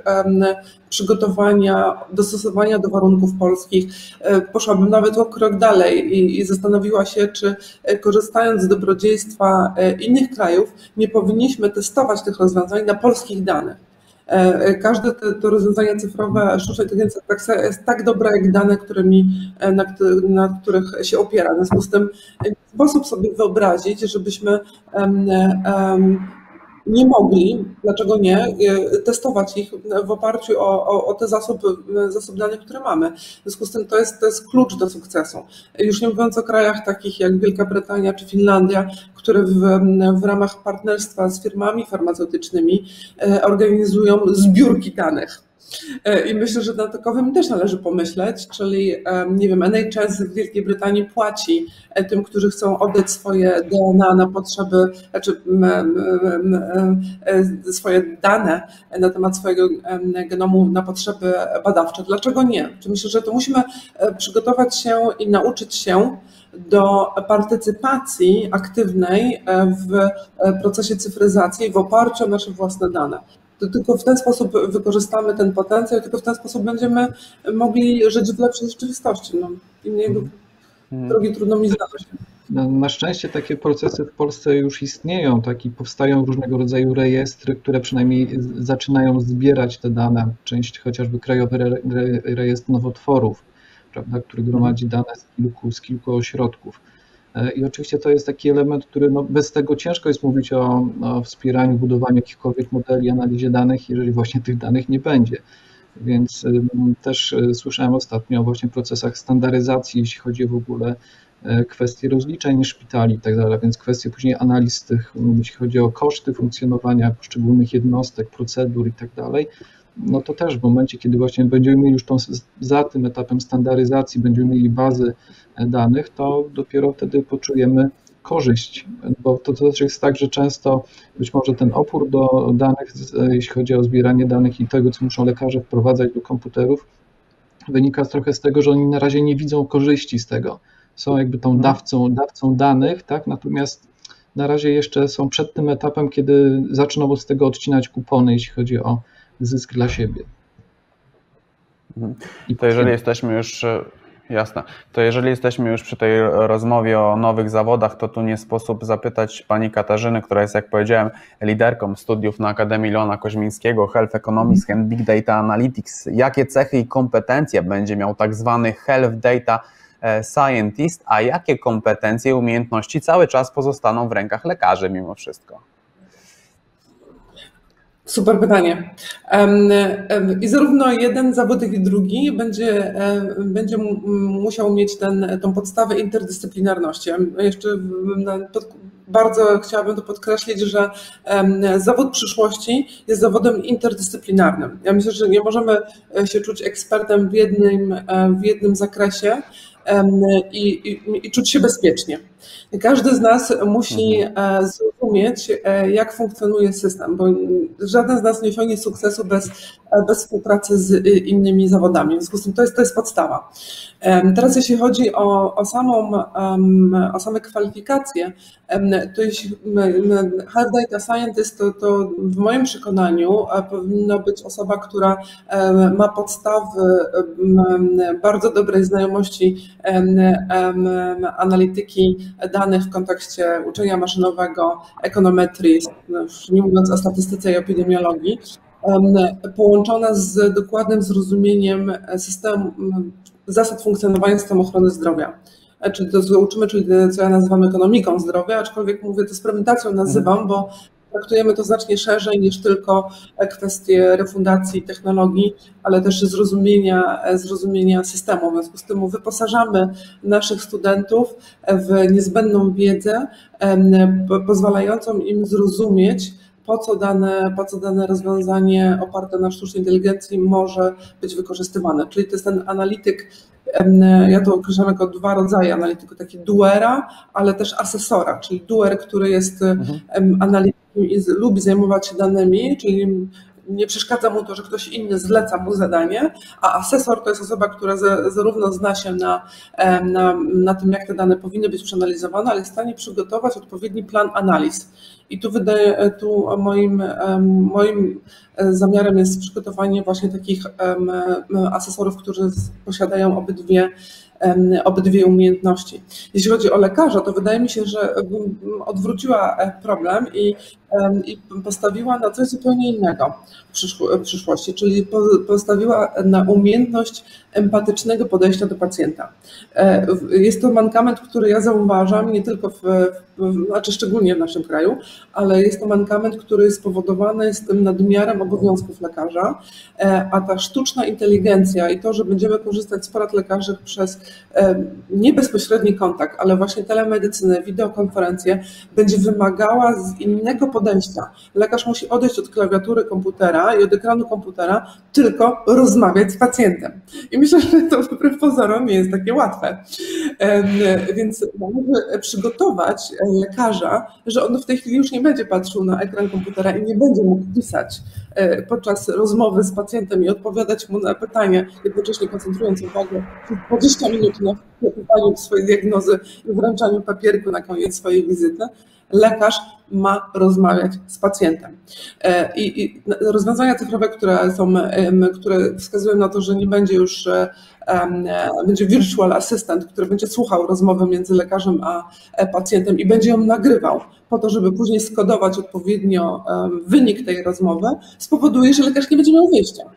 przygotowania, dostosowania do warunków polskich. Poszłabym nawet o krok dalej i, i zastanowiła się, czy korzystając z dobrodziejstwa innych krajów, nie powinniśmy testować tych rozwiązań na polskich danych. Każde te, to rozwiązania cyfrowe, sztuczna inteligencja jest tak dobre jak dane, którymi, na, na których się opiera. W związku z tym nie sposób sobie wyobrazić, żebyśmy um, um, nie mogli, dlaczego nie, testować ich w oparciu o, o, o te zasoby, zasoby danych, które mamy. W związku z tym to jest, to jest klucz do sukcesu. Już nie mówiąc o krajach takich jak Wielka Brytania czy Finlandia, które w, w ramach partnerstwa z firmami farmaceutycznymi organizują zbiórki danych. I myślę, że nad takowym też należy pomyśleć, czyli nie wiem, N H S w Wielkiej Brytanii płaci tym, którzy chcą oddać swoje D N A na potrzeby, znaczy swoje dane na temat swojego genomu na potrzeby badawcze. Dlaczego nie? Myślę, że to musimy przygotować się i nauczyć się do partycypacji aktywnej w procesie cyfryzacji w oparciu o nasze własne dane. To tylko w ten sposób wykorzystamy ten potencjał, tylko w ten sposób będziemy mogli żyć w lepszej rzeczywistości. No, innego drogi trudno mi znaleźć. Na szczęście takie procesy w Polsce już istnieją, tak, i powstają różnego rodzaju rejestry, które przynajmniej zaczynają zbierać te dane. Część chociażby Krajowy Rejestr Nowotworów, prawda, który gromadzi dane z kilku, z kilku ośrodków. I oczywiście to jest taki element, który no, bez tego ciężko jest mówić o, o wspieraniu, budowaniu jakichkolwiek modeli, analizie danych, jeżeli właśnie tych danych nie będzie. Więc y, też y, słyszałem ostatnio o właśnie procesach standaryzacji, jeśli chodzi w ogóle kwestie rozliczeń szpitali i tak dalej, więc kwestie później analiz tych, jeśli chodzi o koszty funkcjonowania poszczególnych jednostek, procedur i tak dalej, no to też w momencie, kiedy właśnie będziemy mieli już tą, za tym etapem standaryzacji, będziemy mieli bazy danych, to dopiero wtedy poczujemy korzyść, bo to, to też jest tak, że często być może ten opór do danych, jeśli chodzi o zbieranie danych i tego, co muszą lekarze wprowadzać do komputerów, wynika trochę z tego, że oni na razie nie widzą korzyści z tego. Są jakby tą dawcą, dawcą danych, tak? Natomiast na razie jeszcze są przed tym etapem, kiedy zaczną z tego odcinać kupony, jeśli chodzi o zysk dla siebie. I to jeżeli jesteśmy już, jasne, to jeżeli jesteśmy już przy tej rozmowie o nowych zawodach, to tu nie sposób zapytać pani Katarzyny, która jest, jak powiedziałem, liderką studiów na Akademii Leona Koźmińskiego, Health Economics and Big Data Analytics. Jakie cechy i kompetencje będzie miał tak zwany Health Data Scientist, a jakie kompetencje i umiejętności cały czas pozostaną w rękach lekarzy mimo wszystko? Super pytanie. I zarówno jeden zawód, jak i drugi będzie, będzie musiał mieć ten, tą podstawę interdyscyplinarności. Jeszcze bardzo chciałabym to podkreślić, że zawód przyszłości jest zawodem interdyscyplinarnym. Ja myślę, że nie możemy się czuć ekspertem w jednym, w jednym zakresie i, i, i czuć się bezpiecznie. Każdy z nas musi zrozumieć, jak funkcjonuje system, bo żaden z nas nie osiągnie sukcesu bez, bez współpracy z innymi zawodami. W związku z tym to jest, to jest podstawa. Teraz jeśli chodzi o, o, samą, o same kwalifikacje, to jeśli Health Data Scientist, to, to w moim przekonaniu powinna być osoba, która ma podstawy bardzo dobrej znajomości analityki danych w kontekście uczenia maszynowego, ekonometrii, nie mówiąc o statystyce i epidemiologii, połączona z dokładnym zrozumieniem systemu, zasad funkcjonowania systemu ochrony zdrowia. Czyli to, co uczymy, czyli to, co ja nazywam ekonomiką zdrowia, aczkolwiek mówię to z premedytacją nazywam, bo traktujemy to znacznie szerzej niż tylko kwestie refundacji technologii, ale też zrozumienia, zrozumienia systemu. W związku z tym wyposażamy naszych studentów w niezbędną wiedzę pozwalającą im zrozumieć, po co dane, po co dane rozwiązanie oparte na sztucznej inteligencji może być wykorzystywane. Czyli to jest ten analityk, ja to określam jako dwa rodzaje analityku, taki doera, ale też asesora, czyli doer, który jest mhm. analitykiem i lubi zajmować się danymi, czyli nie przeszkadza mu to, że ktoś inny zleca mu zadanie, a asesor to jest osoba, która zarówno zna się na, na, na tym, jak te dane powinny być przeanalizowane, ale jest w stanie przygotować odpowiedni plan analiz. I tu wydaje, tu moim, moim zamiarem jest przygotowanie właśnie takich asesorów, którzy posiadają obydwie obydwie umiejętności. Jeśli chodzi o lekarza, to wydaje mi się, że odwróciła problem i, i postawiła na coś zupełnie innego w przyszłości, czyli postawiła na umiejętność empatycznego podejścia do pacjenta. Jest to mankament, który ja zauważam nie tylko w, w znaczy szczególnie w naszym kraju, ale jest to mankament, który jest spowodowany z tym nadmiarem obowiązków lekarza, a ta sztuczna inteligencja i to, że będziemy korzystać z porad lekarzy przez nie bezpośredni kontakt, ale właśnie telemedycynę, wideokonferencję, będzie wymagała z innego podejścia. Lekarz musi odejść od klawiatury komputera i od ekranu komputera, tylko rozmawiać z pacjentem. I myślę, że to wbrew pozorom nie jest takie łatwe. Więc należy przygotować lekarza, że on w tej chwili już nie będzie patrzył na ekran komputera i nie będzie mógł pisać podczas rozmowy z pacjentem i odpowiadać mu na pytania, jednocześnie koncentrując uwagę dwadzieścia minut na wypisaniu swojej diagnozy i wręczaniu papierku na koniec swojej wizyty. Lekarz ma rozmawiać z pacjentem. I, i rozwiązania cyfrowe, które są, które wskazują na to, że nie będzie już um, będzie virtual assistant, który będzie słuchał rozmowy między lekarzem a pacjentem i będzie ją nagrywał po to, żeby później skodować odpowiednio um, wynik tej rozmowy, spowoduje, że lekarz nie będzie miał wyjścia.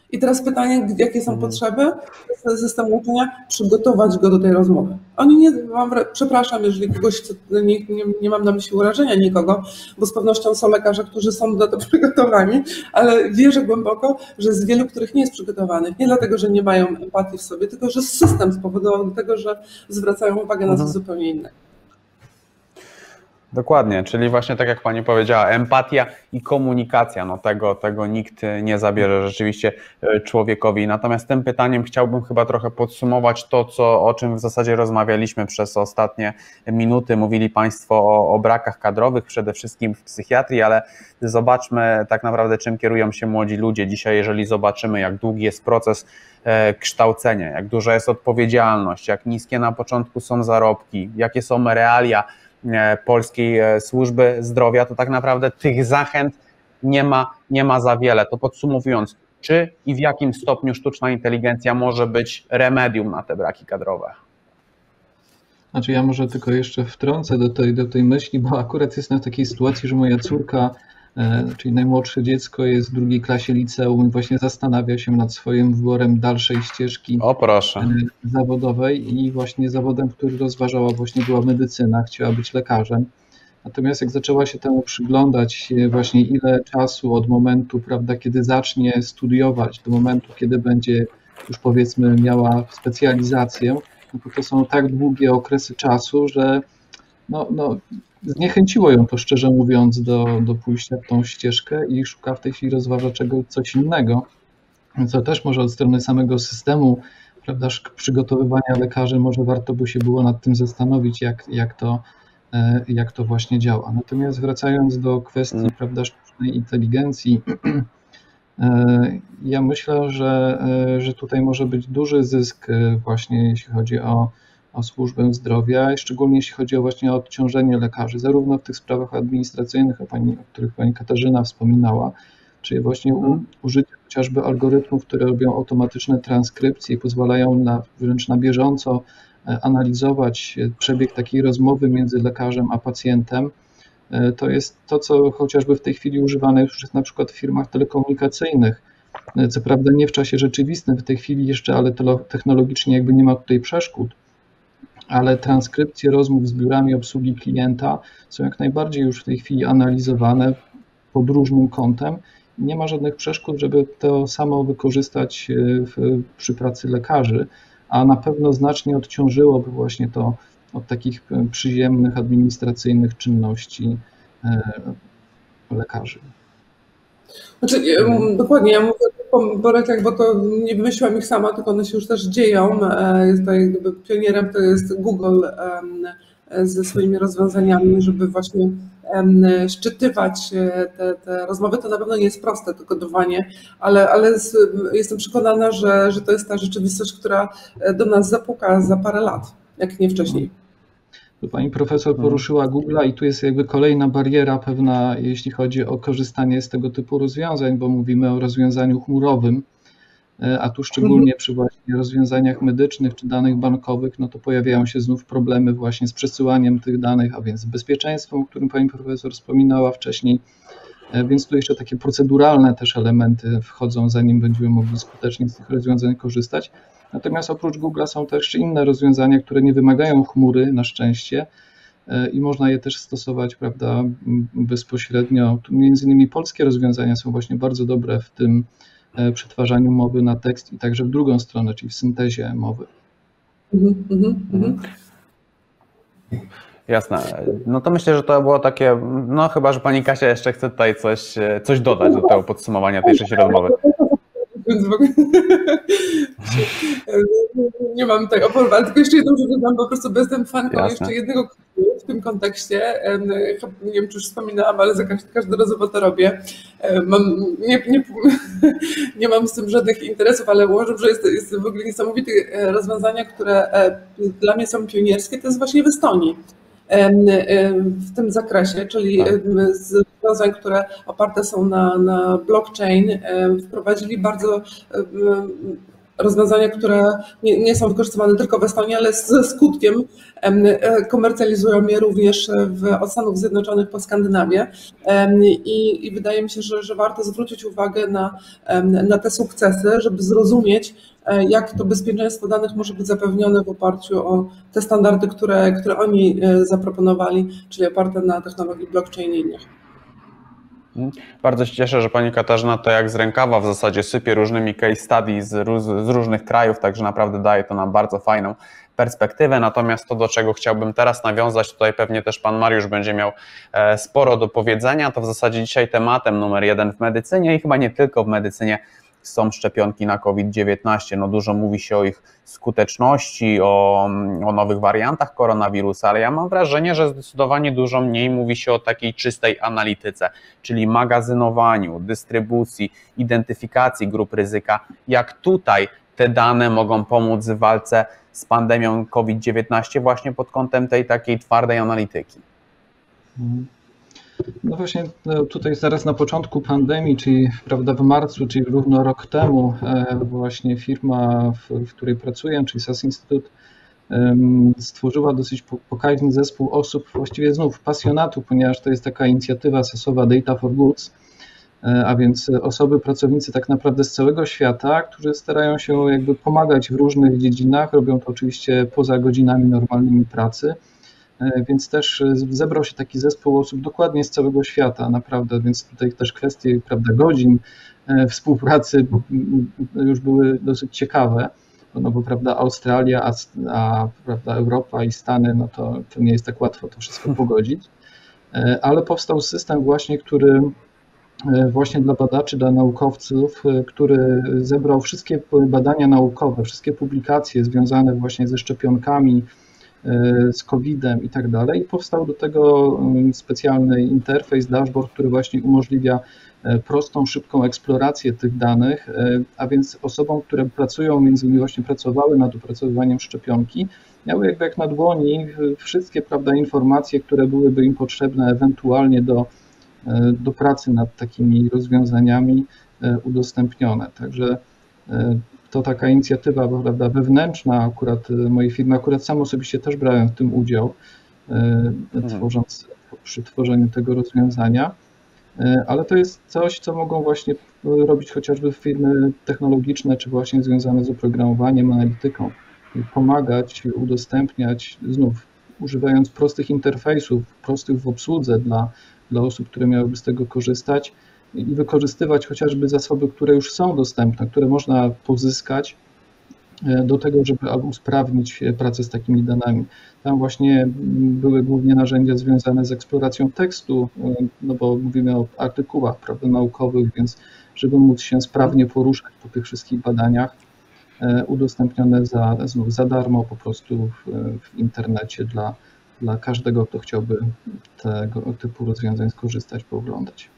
I teraz pytanie, jakie są Mhm. potrzeby systemu uczenia, przygotować go do tej rozmowy. Oni nie, mam, przepraszam, jeżeli kogoś, nie, nie, nie mam na myśli urażenia nikogo, bo z pewnością są lekarze, którzy są do tego przygotowani, ale wierzę głęboko, że jest wielu, których nie jest przygotowanych. Nie dlatego, że nie mają empatii w sobie, tylko że system spowodował do tego, że zwracają uwagę na coś Mhm. zupełnie innego. Dokładnie, czyli właśnie tak jak Pani powiedziała, empatia i komunikacja, no tego, tego nikt nie zabierze rzeczywiście człowiekowi. Natomiast tym pytaniem chciałbym chyba trochę podsumować to, co, o czym w zasadzie rozmawialiśmy przez ostatnie minuty. Mówili Państwo o, o brakach kadrowych, przede wszystkim w psychiatrii, ale zobaczmy tak naprawdę, czym kierują się młodzi ludzie dzisiaj, jeżeli zobaczymy, jak długi jest proces kształcenia, jak duża jest odpowiedzialność, jak niskie na początku są zarobki, jakie są realia polskiej służby zdrowia, to tak naprawdę tych zachęt nie ma, nie ma za wiele. To podsumowując, czy i w jakim stopniu sztuczna inteligencja może być remedium na te braki kadrowe? Znaczy ja może tylko jeszcze wtrącę do tej, do tej myśli, bo akurat jestem w takiej sytuacji, że moja córka, czyli najmłodsze dziecko, jest w drugiej klasie liceum i właśnie zastanawia się nad swoim wyborem dalszej ścieżki o, proszę. zawodowej i właśnie zawodem, który rozważała, właśnie była medycyna, chciała być lekarzem. Natomiast jak zaczęła się temu przyglądać, właśnie ile czasu od momentu, prawda, kiedy zacznie studiować, do momentu, kiedy będzie już powiedzmy miała specjalizację, no to to są tak długie okresy czasu, że no, no, zniechęciło ją to, szczerze mówiąc, do, do pójścia w tą ścieżkę i szuka w tej chwili, rozważa czego, coś innego, co też może od strony samego systemu, prawda, przygotowywania lekarzy, może warto by się było nad tym zastanowić, jak, jak, to, jak to właśnie działa. Natomiast wracając do kwestii, prawda, sztucznej inteligencji, ja myślę, że, że tutaj może być duży zysk właśnie jeśli chodzi o, o służbę zdrowia, szczególnie jeśli chodzi o właśnie o odciążenie lekarzy, zarówno w tych sprawach administracyjnych, o, pani, o których pani Katarzyna wspominała, czyli właśnie u, użycie chociażby algorytmów, które robią automatyczne transkrypcje i pozwalają na, wręcz na bieżąco analizować przebieg takiej rozmowy między lekarzem a pacjentem. To jest to, co chociażby w tej chwili używane już jest na przykład w firmach telekomunikacyjnych. Co prawda nie w czasie rzeczywistym w tej chwili jeszcze, ale technologicznie jakby nie ma tutaj przeszkód, ale transkrypcje rozmów z biurami obsługi klienta są jak najbardziej już w tej chwili analizowane pod różnym kątem. Nie ma żadnych przeszkód, żeby to samo wykorzystać w, przy pracy lekarzy, a na pewno znacznie odciążyłoby właśnie to od takich przyziemnych, administracyjnych czynności lekarzy. Znaczy, dokładnie, ja mówię o poręczach, bo to nie wymyśliłam ich sama, tylko one się już też dzieją. Jest to jakby pionierem, to jest Google ze swoimi rozwiązaniami, żeby właśnie szczytywać te, te rozmowy. To na pewno nie jest proste, to kodowanie, ale, ale z, jestem przekonana, że, że to jest ta rzeczywistość, która do nas zapuka za parę lat, jak nie wcześniej. Tu pani profesor poruszyła Google'a i tu jest jakby kolejna bariera pewna, jeśli chodzi o korzystanie z tego typu rozwiązań, bo mówimy o rozwiązaniu chmurowym, a tu szczególnie przy właśnie rozwiązaniach medycznych czy danych bankowych, no to pojawiają się znów problemy właśnie z przesyłaniem tych danych, a więc z bezpieczeństwem, o którym pani profesor wspominała wcześniej, więc tu jeszcze takie proceduralne też elementy wchodzą, zanim będziemy mogli skutecznie z tych rozwiązań korzystać. Natomiast oprócz Google'a są też inne rozwiązania, które nie wymagają chmury na szczęście i można je też stosować, prawda, bezpośrednio. Tu między innymi polskie rozwiązania są właśnie bardzo dobre w tym przetwarzaniu mowy na tekst i także w drugą stronę, czyli w syntezie mowy. Mhm, mhm, mhm. Jasne. No to myślę, że to było takie, no chyba, że pani Kasia jeszcze chce tutaj coś, coś dodać do tego podsumowania tej trzeciej rozmowy. Więc w ogóle nie mam tutaj oporu, ale tylko jeszcze jedną rzecz dodam, po prostu bo jestem fanką Jasne. jeszcze jednego w tym kontekście. Nie wiem, czy już wspominałam, ale za każdy, każdy rozmowę to robię. Mam, nie, nie, nie mam z tym żadnych interesów, ale uważam, że jest, jest w ogóle niesamowite rozwiązania, które dla mnie są pionierskie, to jest właśnie w Estonii. W tym zakresie, czyli z rozwiązań, które oparte są na, na blockchain, wprowadzili bardzo rozwiązania, które nie, nie są wykorzystywane tylko w Estonii, ale ze skutkiem komercjalizują je również w, od Stanów Zjednoczonych po Skandynawię i, i wydaje mi się, że, że warto zwrócić uwagę na, na te sukcesy, żeby zrozumieć, jak to bezpieczeństwo danych może być zapewnione w oparciu o te standardy, które, które oni zaproponowali, czyli oparte na technologii blockchain i innych. Bardzo się cieszę, że Pani Katarzyna to jak z rękawa w zasadzie sypie różnymi case studies z, z różnych krajów, także naprawdę daje to nam bardzo fajną perspektywę. Natomiast to, do czego chciałbym teraz nawiązać, tutaj pewnie też Pan Mariusz będzie miał sporo do powiedzenia, to w zasadzie dzisiaj tematem numer jeden w medycynie i chyba nie tylko w medycynie są szczepionki na COVID dziewiętnaście. No dużo mówi się o ich skuteczności, o, o nowych wariantach koronawirusa, ale ja mam wrażenie, że zdecydowanie dużo mniej mówi się o takiej czystej analityce, czyli magazynowaniu, dystrybucji, identyfikacji grup ryzyka. Jak tutaj te dane mogą pomóc w walce z pandemią COVID dziewiętnaście właśnie pod kątem tej takiej twardej analityki? No właśnie no tutaj zaraz na początku pandemii, czyli prawda w marcu, czyli równo rok temu, właśnie firma, w, w której pracuję, czyli S A S Institute, stworzyła dosyć pokaźny zespół osób, właściwie znów pasjonatów, ponieważ to jest taka inicjatywa S A S-owa Data for Goods, a więc osoby, pracownicy tak naprawdę z całego świata, którzy starają się jakby pomagać w różnych dziedzinach, robią to oczywiście poza godzinami normalnymi pracy. Więc też zebrał się taki zespół osób dokładnie z całego świata, naprawdę, więc tutaj też kwestie, prawda, godzin współpracy już były dosyć ciekawe, no bo prawda, Australia, a, a prawda, Europa i Stany, no to, to nie jest tak łatwo to wszystko pogodzić, ale powstał system właśnie, który właśnie dla badaczy, dla naukowców, który zebrał wszystkie badania naukowe, wszystkie publikacje związane właśnie ze szczepionkami, z kowidem i tak dalej. I powstał do tego specjalny interfejs, dashboard, który właśnie umożliwia prostą, szybką eksplorację tych danych, a więc osobom, które pracują, między innymi właśnie pracowały nad opracowywaniem szczepionki, miały jakby jak na dłoni wszystkie, prawda, informacje, które byłyby im potrzebne ewentualnie do, do pracy nad takimi rozwiązaniami udostępnione. Także to taka inicjatywa, prawda, wewnętrzna akurat mojej firmy, akurat sam osobiście też brałem w tym udział, tworząc, przy tworzeniu tego rozwiązania, ale to jest coś, co mogą właśnie robić chociażby firmy technologiczne, czy właśnie związane z oprogramowaniem, analityką, pomagać, udostępniać, znów używając prostych interfejsów, prostych w obsłudze dla, dla osób, które miałyby z tego korzystać, i wykorzystywać chociażby zasoby, które już są dostępne, które można pozyskać do tego, żeby usprawnić pracę z takimi danymi. Tam właśnie były głównie narzędzia związane z eksploracją tekstu, no bo mówimy o artykułach, prawda, naukowych, więc żeby móc się sprawnie poruszać po tych wszystkich badaniach, udostępnione za, znów za darmo po prostu w, w internecie dla, dla każdego, kto chciałby tego typu rozwiązań skorzystać, pooglądać.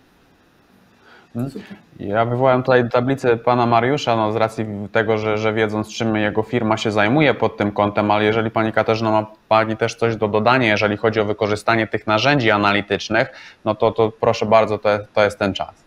Ja wywołałem tutaj tablicę pana Mariusza, no z racji tego, że, że wiedząc, czym jego firma się zajmuje pod tym kątem, ale jeżeli pani Katarzyna ma pani też coś do dodania, jeżeli chodzi o wykorzystanie tych narzędzi analitycznych, no to, to proszę bardzo, to, to jest ten czas.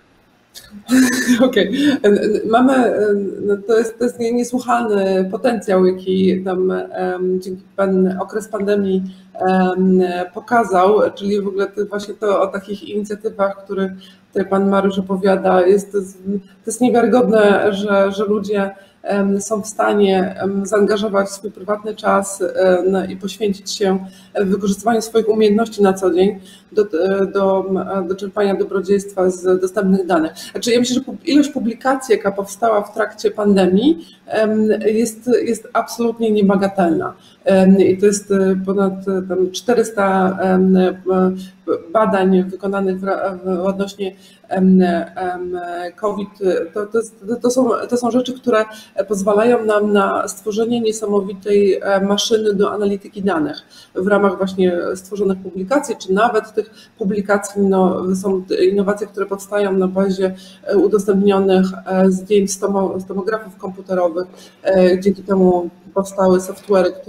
Okej, okay. Mamy, no to jest, to jest niesłychany potencjał, jaki nam um, dzięki pan okres pandemii um, pokazał, czyli w ogóle to, właśnie to o takich inicjatywach, które tutaj pan Mariusz opowiada, jest, to, jest, to jest niewiarygodne, że, że ludzie um, są w stanie um, zaangażować swój prywatny czas um, i poświęcić się wykorzystywaniu swoich umiejętności na co dzień do, do, do czerpania dobrodziejstwa z dostępnych danych. Znaczy, ja myślę, że ilość publikacji, jaka powstała w trakcie pandemii, jest, jest absolutnie niebagatelna. I to jest ponad tam czterysta badań wykonanych w, w odnośnie COVID. To, to, jest, to, są, to są rzeczy, które pozwalają nam na stworzenie niesamowitej maszyny do analityki danych w ramach właśnie stworzonych publikacji, czy nawet tych publikacji, no, są innowacje, które powstają na bazie udostępnionych zdjęć z tomografów komputerowych. Dzięki temu powstały software'y, które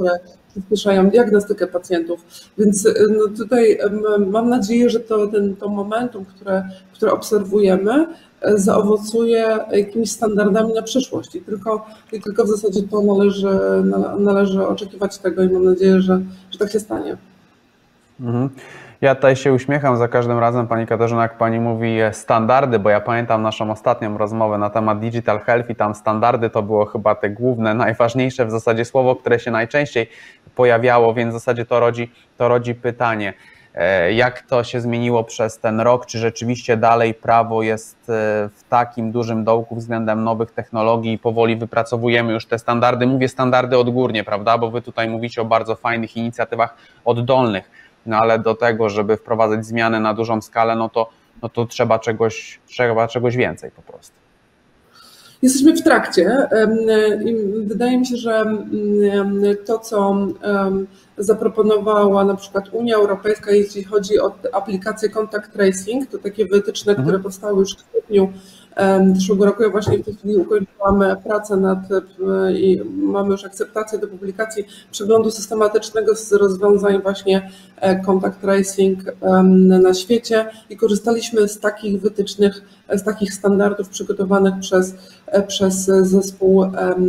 przyspieszają diagnostykę pacjentów. Więc no tutaj mam nadzieję, że to, ten, to momentum, które, które obserwujemy, zaowocuje jakimiś standardami na przyszłość. I tylko, i tylko w zasadzie to należy, należy oczekiwać tego i mam nadzieję, że, że tak się stanie. Mhm. Ja tutaj się uśmiecham za każdym razem, Pani Katarzyna, jak Pani mówi standardy, bo ja pamiętam naszą ostatnią rozmowę na temat Digital Health i tam standardy to było chyba te główne, najważniejsze w zasadzie słowo, które się najczęściej pojawiało, więc w zasadzie to rodzi, to rodzi pytanie. Jak to się zmieniło przez ten rok? Czy rzeczywiście dalej prawo jest w takim dużym dołku względem nowych technologii i powoli wypracowujemy już te standardy? Mówię standardy odgórnie, prawda? Bo Wy tutaj mówicie o bardzo fajnych inicjatywach oddolnych, no ale do tego, żeby wprowadzać zmiany na dużą skalę, no to, no to trzeba czegoś, trzeba czegoś więcej po prostu. Jesteśmy w trakcie i wydaje mi się, że to, co zaproponowała na przykład Unia Europejska, jeśli chodzi o aplikację Contact Tracing, to takie wytyczne, które powstały już w kwietniu zeszłego roku. Ja właśnie w tej chwili ukończyłam pracę nad i mamy już akceptację do publikacji przeglądu systematycznego z rozwiązań właśnie Contact Tracing na świecie i korzystaliśmy z takich wytycznych, z takich standardów przygotowanych przez, przez zespół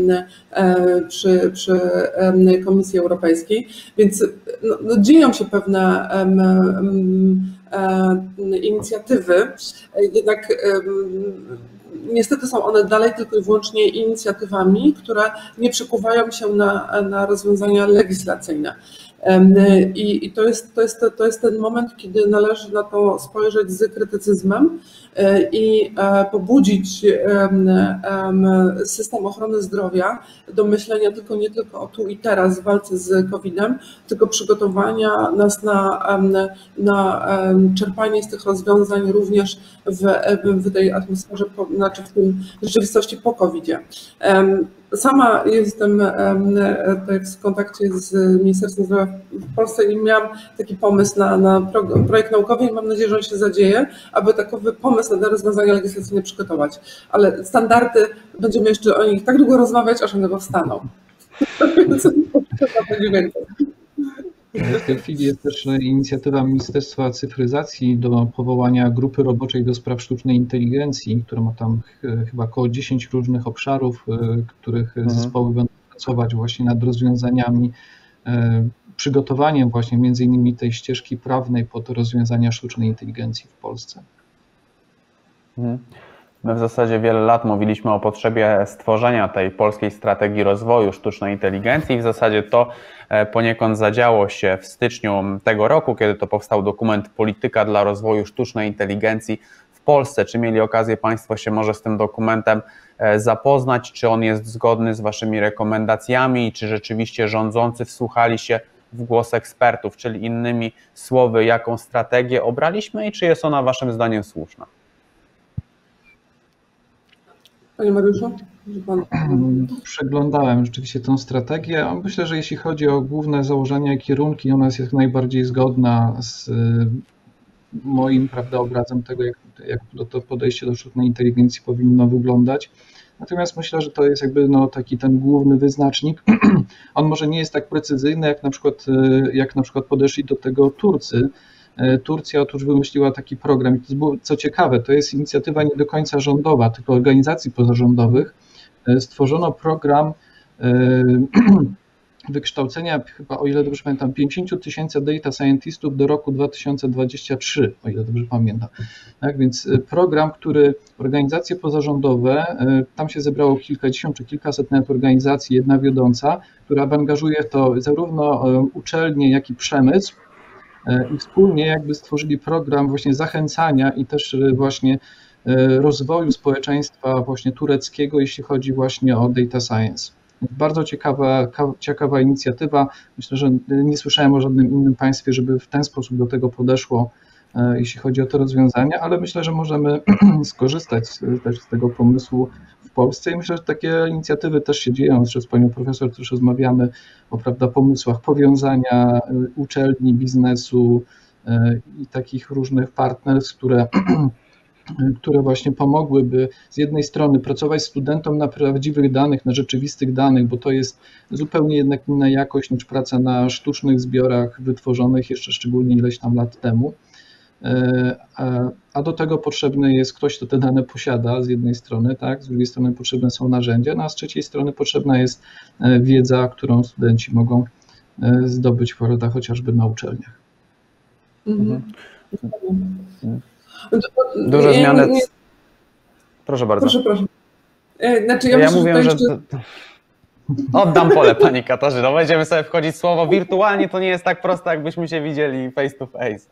przy, przy Komisji Europejskiej. Więc no, no, dzieją się pewne um, um, um, inicjatywy, jednak um, niestety są one dalej tylko i wyłącznie inicjatywami, które nie przekuwają się na, na rozwiązania legislacyjne. I, i to, jest, to, jest, to jest ten moment, kiedy należy na to spojrzeć z krytycyzmem i pobudzić system ochrony zdrowia do myślenia tylko nie tylko o tu i teraz w walce z kowidem, tylko przygotowania nas na, na czerpanie z tych rozwiązań również w, w tej atmosferze, znaczy w tym rzeczywistości po kowidzie. Sama jestem w kontakcie z Ministerstwem Zdrowia w Polsce i miałam taki pomysł na, na projekt naukowy i mam nadzieję, że on się zadzieje, aby takowy pomysł na rozwiązania legislacyjne przygotować. Ale standardy, będziemy jeszcze o nich tak długo rozmawiać, aż one powstaną. W tej chwili jest też inicjatywa Ministerstwa Cyfryzacji do powołania grupy roboczej do spraw sztucznej inteligencji, która ma tam chyba około dziesięć różnych obszarów, których mhm. zespoły będą pracować właśnie nad rozwiązaniami, przygotowaniem właśnie między innymi tej ścieżki prawnej pod rozwiązania sztucznej inteligencji w Polsce. Mhm. My w zasadzie wiele lat mówiliśmy o potrzebie stworzenia tej polskiej strategii rozwoju sztucznej inteligencji i w zasadzie to poniekąd zadziało się w styczniu tego roku, kiedy to powstał dokument Polityka dla rozwoju sztucznej inteligencji w Polsce. Czy mieli okazję Państwo się może z tym dokumentem zapoznać? Czy on jest zgodny z Waszymi rekomendacjami i czy rzeczywiście rządzący wsłuchali się w głos ekspertów, czyli innymi słowy, jaką strategię obraliśmy i czy jest ona Waszym zdaniem słuszna? Panie Mariuszu? Pan... Przeglądałem rzeczywiście tę strategię. Myślę, że jeśli chodzi o główne założenia i kierunki, ona jest jak najbardziej zgodna z moim, prawda, obrazem tego, jak, jak to podejście do sztucznej inteligencji powinno wyglądać. Natomiast myślę, że to jest jakby no, taki ten główny wyznacznik. On może nie jest tak precyzyjny, jak na przykład, jak na przykład podeszli do tego Turcy. Turcja otóż wymyśliła taki program i to było, co ciekawe, to jest inicjatywa nie do końca rządowa, tylko organizacji pozarządowych. Stworzono program wykształcenia chyba, o ile dobrze pamiętam, pięćdziesiąt tysięcy data scientistów do roku dwa tysiące dwudziestego trzeciego, o ile dobrze pamiętam. Tak więc program, który organizacje pozarządowe, tam się zebrało kilkadziesiąt czy kilkaset nawet organizacji, jedna wiodąca, która angażuje w to zarówno uczelnie, jak i przemysł, i wspólnie jakby stworzyli program właśnie zachęcania i też właśnie rozwoju społeczeństwa właśnie tureckiego, jeśli chodzi właśnie o data science. Bardzo ciekawa, ciekawa inicjatywa. Myślę, że nie słyszałem o żadnym innym państwie, żeby w ten sposób do tego podeszło, jeśli chodzi o te rozwiązania, ale myślę, że możemy skorzystać też z tego pomysłu w Polsce i myślę, że takie inicjatywy też się dzieją. Zresztą z panią profesor też rozmawiamy o, prawda, pomysłach powiązania uczelni, biznesu i takich różnych partnerstw, które które właśnie pomogłyby z jednej strony pracować studentom na prawdziwych danych, na rzeczywistych danych, bo to jest zupełnie jednak inna jakość niż praca na sztucznych zbiorach wytworzonych jeszcze szczególnie ileś tam lat temu. A do tego potrzebny jest ktoś, kto te dane posiada z jednej strony, tak, z drugiej strony potrzebne są narzędzia, no a z trzeciej strony potrzebna jest wiedza, którą studenci mogą zdobyć, prawda, chociażby na uczelniach. Mhm. Duże zmiany. Proszę bardzo. Proszę, proszę. Znaczy, ja, ja myślę, mówię, że... jeszcze... Oddam pole pani Katarzyno. Będziemy sobie wchodzić w słowo. Wirtualnie to nie jest tak proste, jakbyśmy się widzieli face to face.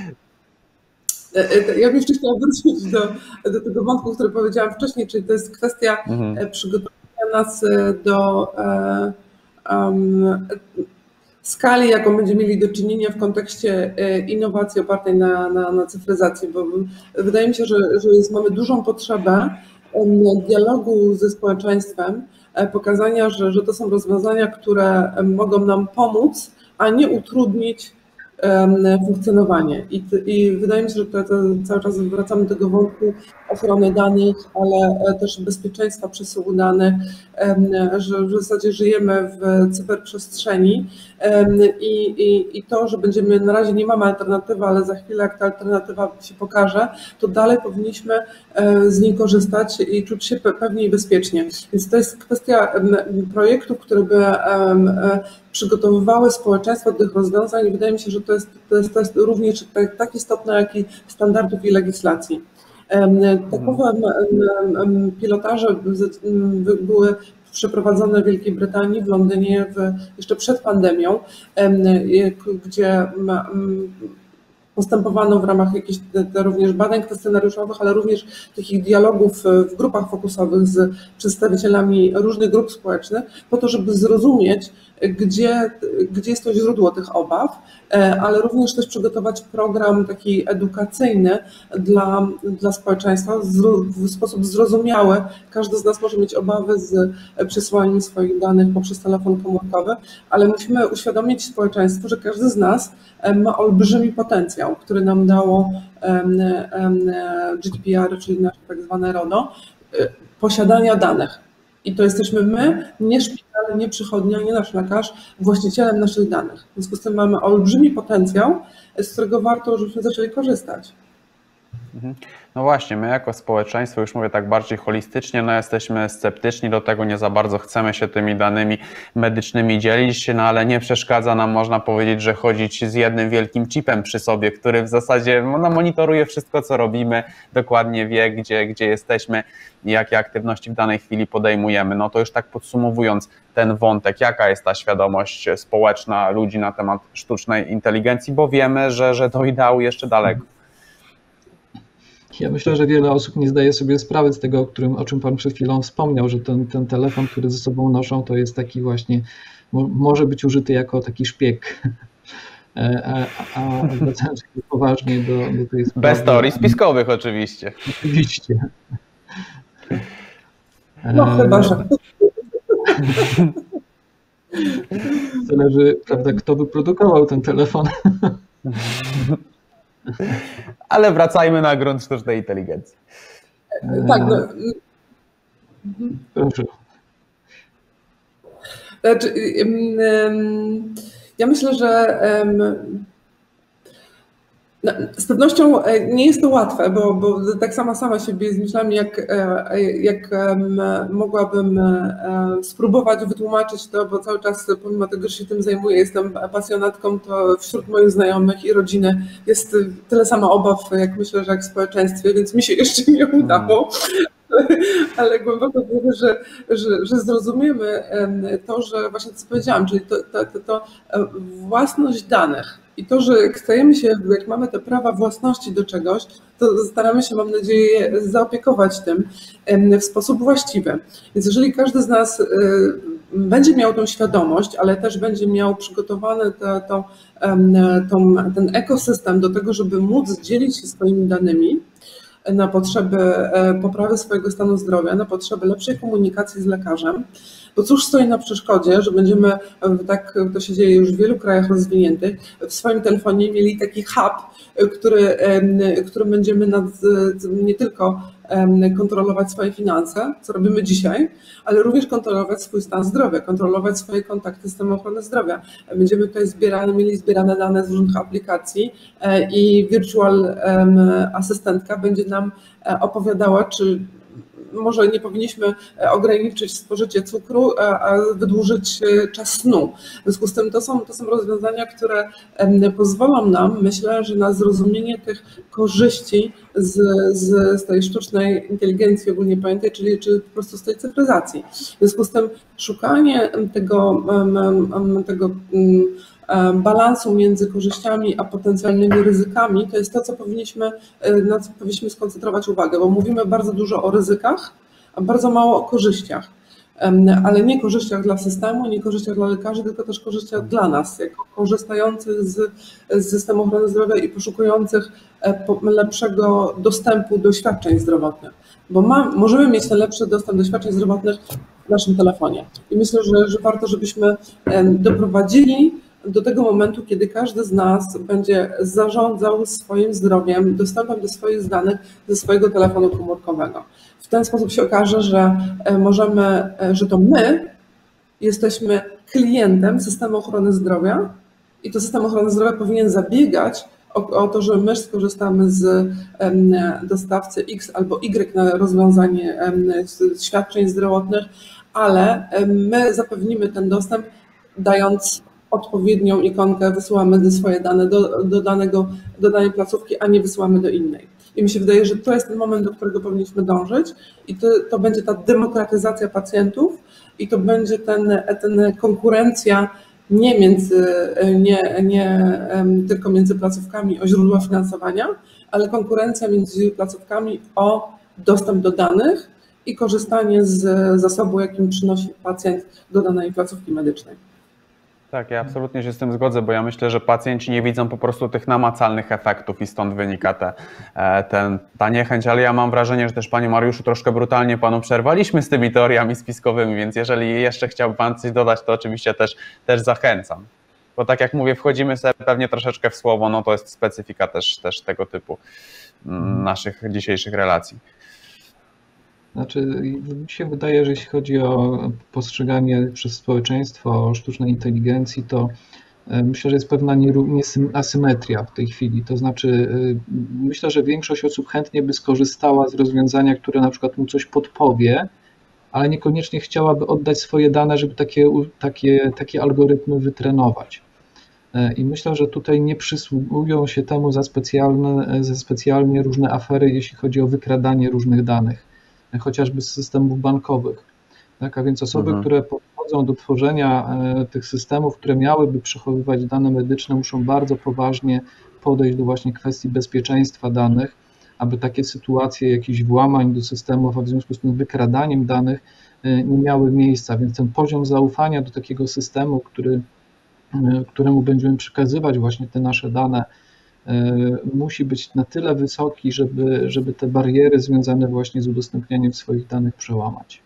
Ja bym jeszcze chciała wrócić do, do tego wątku, który powiedziałam wcześniej, czyli to jest kwestia mhm. przygotowania nas do um, skali, jaką będziemy mieli do czynienia w kontekście innowacji opartej na, na, na cyfryzacji, bo wydaje mi się, że, że jest, mamy dużą potrzebę dialogu ze społeczeństwem, pokazania, że, że to są rozwiązania, które mogą nam pomóc, a nie utrudnić funkcjonowanie. I, I wydaje mi się, że to, to cały czas wracamy do tego wątku ochrony danych, ale też bezpieczeństwa przesyłu danych, że w zasadzie żyjemy w cyberprzestrzeni i, i, i to, że będziemy, na razie nie mamy alternatywy, ale za chwilę jak ta alternatywa się pokaże, to dalej powinniśmy z niej korzystać i czuć się pewnie i bezpiecznie. Więc to jest kwestia projektów, które by przygotowywały społeczeństwo do tych rozwiązań i wydaje mi się, że to jest, to jest, to jest również tak, tak istotne, jak i standardów i legislacji. Takowe pilotaże były przeprowadzone w Wielkiej Brytanii, w Londynie w, jeszcze przed pandemią, gdzie postępowano w ramach jakichś również badań kwestionariuszowych, ale również takich dialogów w grupach fokusowych z przedstawicielami różnych grup społecznych, po to, żeby zrozumieć, gdzie, gdzie jest to źródło tych obaw, ale również też przygotować program taki edukacyjny dla, dla społeczeństwa w sposób zrozumiały. Każdy z nas może mieć obawy z przesyłaniem swoich danych poprzez telefon komórkowy, ale musimy uświadomić społeczeństwu, że każdy z nas ma olbrzymi potencjał, który nam dało G D P R, czyli nasze tak zwane RODO, posiadania danych. I to jesteśmy my, nie szpital, nie przychodnia, nie nasz lekarz, właścicielem naszych danych. W związku z tym mamy olbrzymi potencjał, z którego warto, żebyśmy zaczęli korzystać. No właśnie, my jako społeczeństwo, już mówię tak bardziej holistycznie, no jesteśmy sceptyczni do tego, nie za bardzo chcemy się tymi danymi medycznymi dzielić, no ale nie przeszkadza nam, można powiedzieć, że chodzić z jednym wielkim chipem przy sobie, który w zasadzie no, monitoruje wszystko, co robimy, dokładnie wie, gdzie, gdzie jesteśmy i jakie aktywności w danej chwili podejmujemy. No to już tak podsumowując ten wątek, jaka jest ta świadomość społeczna ludzi na temat sztucznej inteligencji, bo wiemy, że, że do ideału jeszcze daleko. Ja myślę, że wiele osób nie zdaje sobie sprawy z tego, o, którym, o czym Pan przed chwilą wspomniał, że ten, ten telefon, który ze sobą noszą, to jest taki właśnie, może być użyty jako taki szpieg. A, a, a wracając poważnie do, do tej sprawy. Bez teorii spiskowych oczywiście. Oczywiście. No e... chyba, że. Zależy, prawda, kto wyprodukował ten telefon. Ale wracajmy na grunt sztucznej inteligencji. Tak, no. Proszę. Znaczy, ja myślę, że z pewnością nie jest to łatwe, bo, bo tak sama sama siebie zmyślam, jak, jak mogłabym spróbować wytłumaczyć to, bo cały czas pomimo tego, że się tym zajmuję, jestem pasjonatką, to wśród moich znajomych i rodziny jest tyle samo obaw, jak myślę, że jak w społeczeństwie, więc mi się jeszcze nie udało. Ale głęboko wierzę, że, że, że zrozumiemy to, że właśnie co powiedziałam, czyli to, to, to, to własność danych i to, że jak stajemy się, jak mamy te prawa własności do czegoś, to staramy się, mam nadzieję, zaopiekować tym w sposób właściwy. Więc jeżeli każdy z nas będzie miał tą świadomość, ale też będzie miał przygotowany to, to, to, ten ekosystem do tego, żeby móc dzielić się swoimi danymi, na potrzeby poprawy swojego stanu zdrowia, na potrzeby lepszej komunikacji z lekarzem, bo cóż stoi na przeszkodzie, że będziemy, tak to się dzieje już w wielu krajach rozwiniętych, w swoim telefonie mieli taki hub, który, którym będziemy nad, nie tylko kontrolować swoje finanse, co robimy dzisiaj, ale również kontrolować swój stan zdrowia, kontrolować swoje kontakty z systemem ochrony zdrowia. Będziemy tutaj zbierane, mieli zbierane dane z różnych aplikacji i virtual asystentka będzie nam opowiadała, czy może nie powinniśmy ograniczyć spożycie cukru, a wydłużyć czas snu. W związku z tym to są, to są rozwiązania, które pozwolą nam, myślę, że na zrozumienie tych korzyści z, z, z tej sztucznej inteligencji ogólnie pojętej, czyli, czyli po prostu z tej cyfryzacji. W związku z tym szukanie tego, tego balansu między korzyściami a potencjalnymi ryzykami, to jest to, co powinniśmy, na co powinniśmy skoncentrować uwagę, bo mówimy bardzo dużo o ryzykach, a bardzo mało o korzyściach, ale nie korzyściach dla systemu, nie korzyściach dla lekarzy, tylko też korzyściach dla nas, jako korzystających z, z systemu ochrony zdrowia i poszukujących lepszego dostępu do świadczeń zdrowotnych, bo ma, możemy mieć ten lepszy dostęp do świadczeń zdrowotnych w naszym telefonie i myślę, że, że warto, żebyśmy doprowadzili do tego momentu, kiedy każdy z nas będzie zarządzał swoim zdrowiem, dostępem do swoich danych ze swojego telefonu komórkowego. W ten sposób się okaże, że możemy, że to my jesteśmy klientem systemu ochrony zdrowia i to system ochrony zdrowia powinien zabiegać o, o to, że my skorzystamy z dostawcy X albo Y na rozwiązanie świadczeń zdrowotnych, ale my zapewnimy ten dostęp, dając odpowiednią ikonkę, wysyłamy swoje dane do, do, danego, do danej placówki, a nie wysyłamy do innej. I mi się wydaje, że to jest ten moment, do którego powinniśmy dążyć i to, to będzie ta demokratyzacja pacjentów i to będzie ten, ten konkurencja nie między, nie, nie tylko między placówkami o źródła finansowania, ale konkurencja między placówkami o dostęp do danych i korzystanie z zasobu, jakim przynosi pacjent do danej placówki medycznej. Tak, ja absolutnie się z tym zgodzę, bo ja myślę, że pacjenci nie widzą po prostu tych namacalnych efektów i stąd wynika te, ten, ta niechęć, ale ja mam wrażenie, że też Panie Mariuszu troszkę brutalnie Panu przerwaliśmy z tymi teoriami spiskowymi, więc jeżeli jeszcze chciałby Pan coś dodać, to oczywiście też, też zachęcam. Bo tak jak mówię, wchodzimy sobie pewnie troszeczkę w słowo, no to jest specyfika też, też tego typu naszych dzisiejszych relacji. Znaczy, mi się wydaje, że jeśli chodzi o postrzeganie przez społeczeństwo sztucznej inteligencji, to myślę, że jest pewna asymetria w tej chwili. To znaczy, myślę, że większość osób chętnie by skorzystała z rozwiązania, które na przykład mu coś podpowie, ale niekoniecznie chciałaby oddać swoje dane, żeby takie, takie, takie algorytmy wytrenować. I myślę, że tutaj nie przysługują się temu za specjalne, za specjalnie różne afery, jeśli chodzi o wykradanie różnych danych, chociażby z systemów bankowych. Tak, a więc osoby, mhm. które podchodzą do tworzenia tych systemów, które miałyby przechowywać dane medyczne, muszą bardzo poważnie podejść do właśnie kwestii bezpieczeństwa danych, aby takie sytuacje jakichś włamań do systemów, a w związku z tym wykradaniem danych nie miały miejsca. Więc ten poziom zaufania do takiego systemu, który, któremu będziemy przekazywać właśnie te nasze dane, musi być na tyle wysoki, żeby, żeby te bariery związane właśnie z udostępnianiem swoich danych przełamać.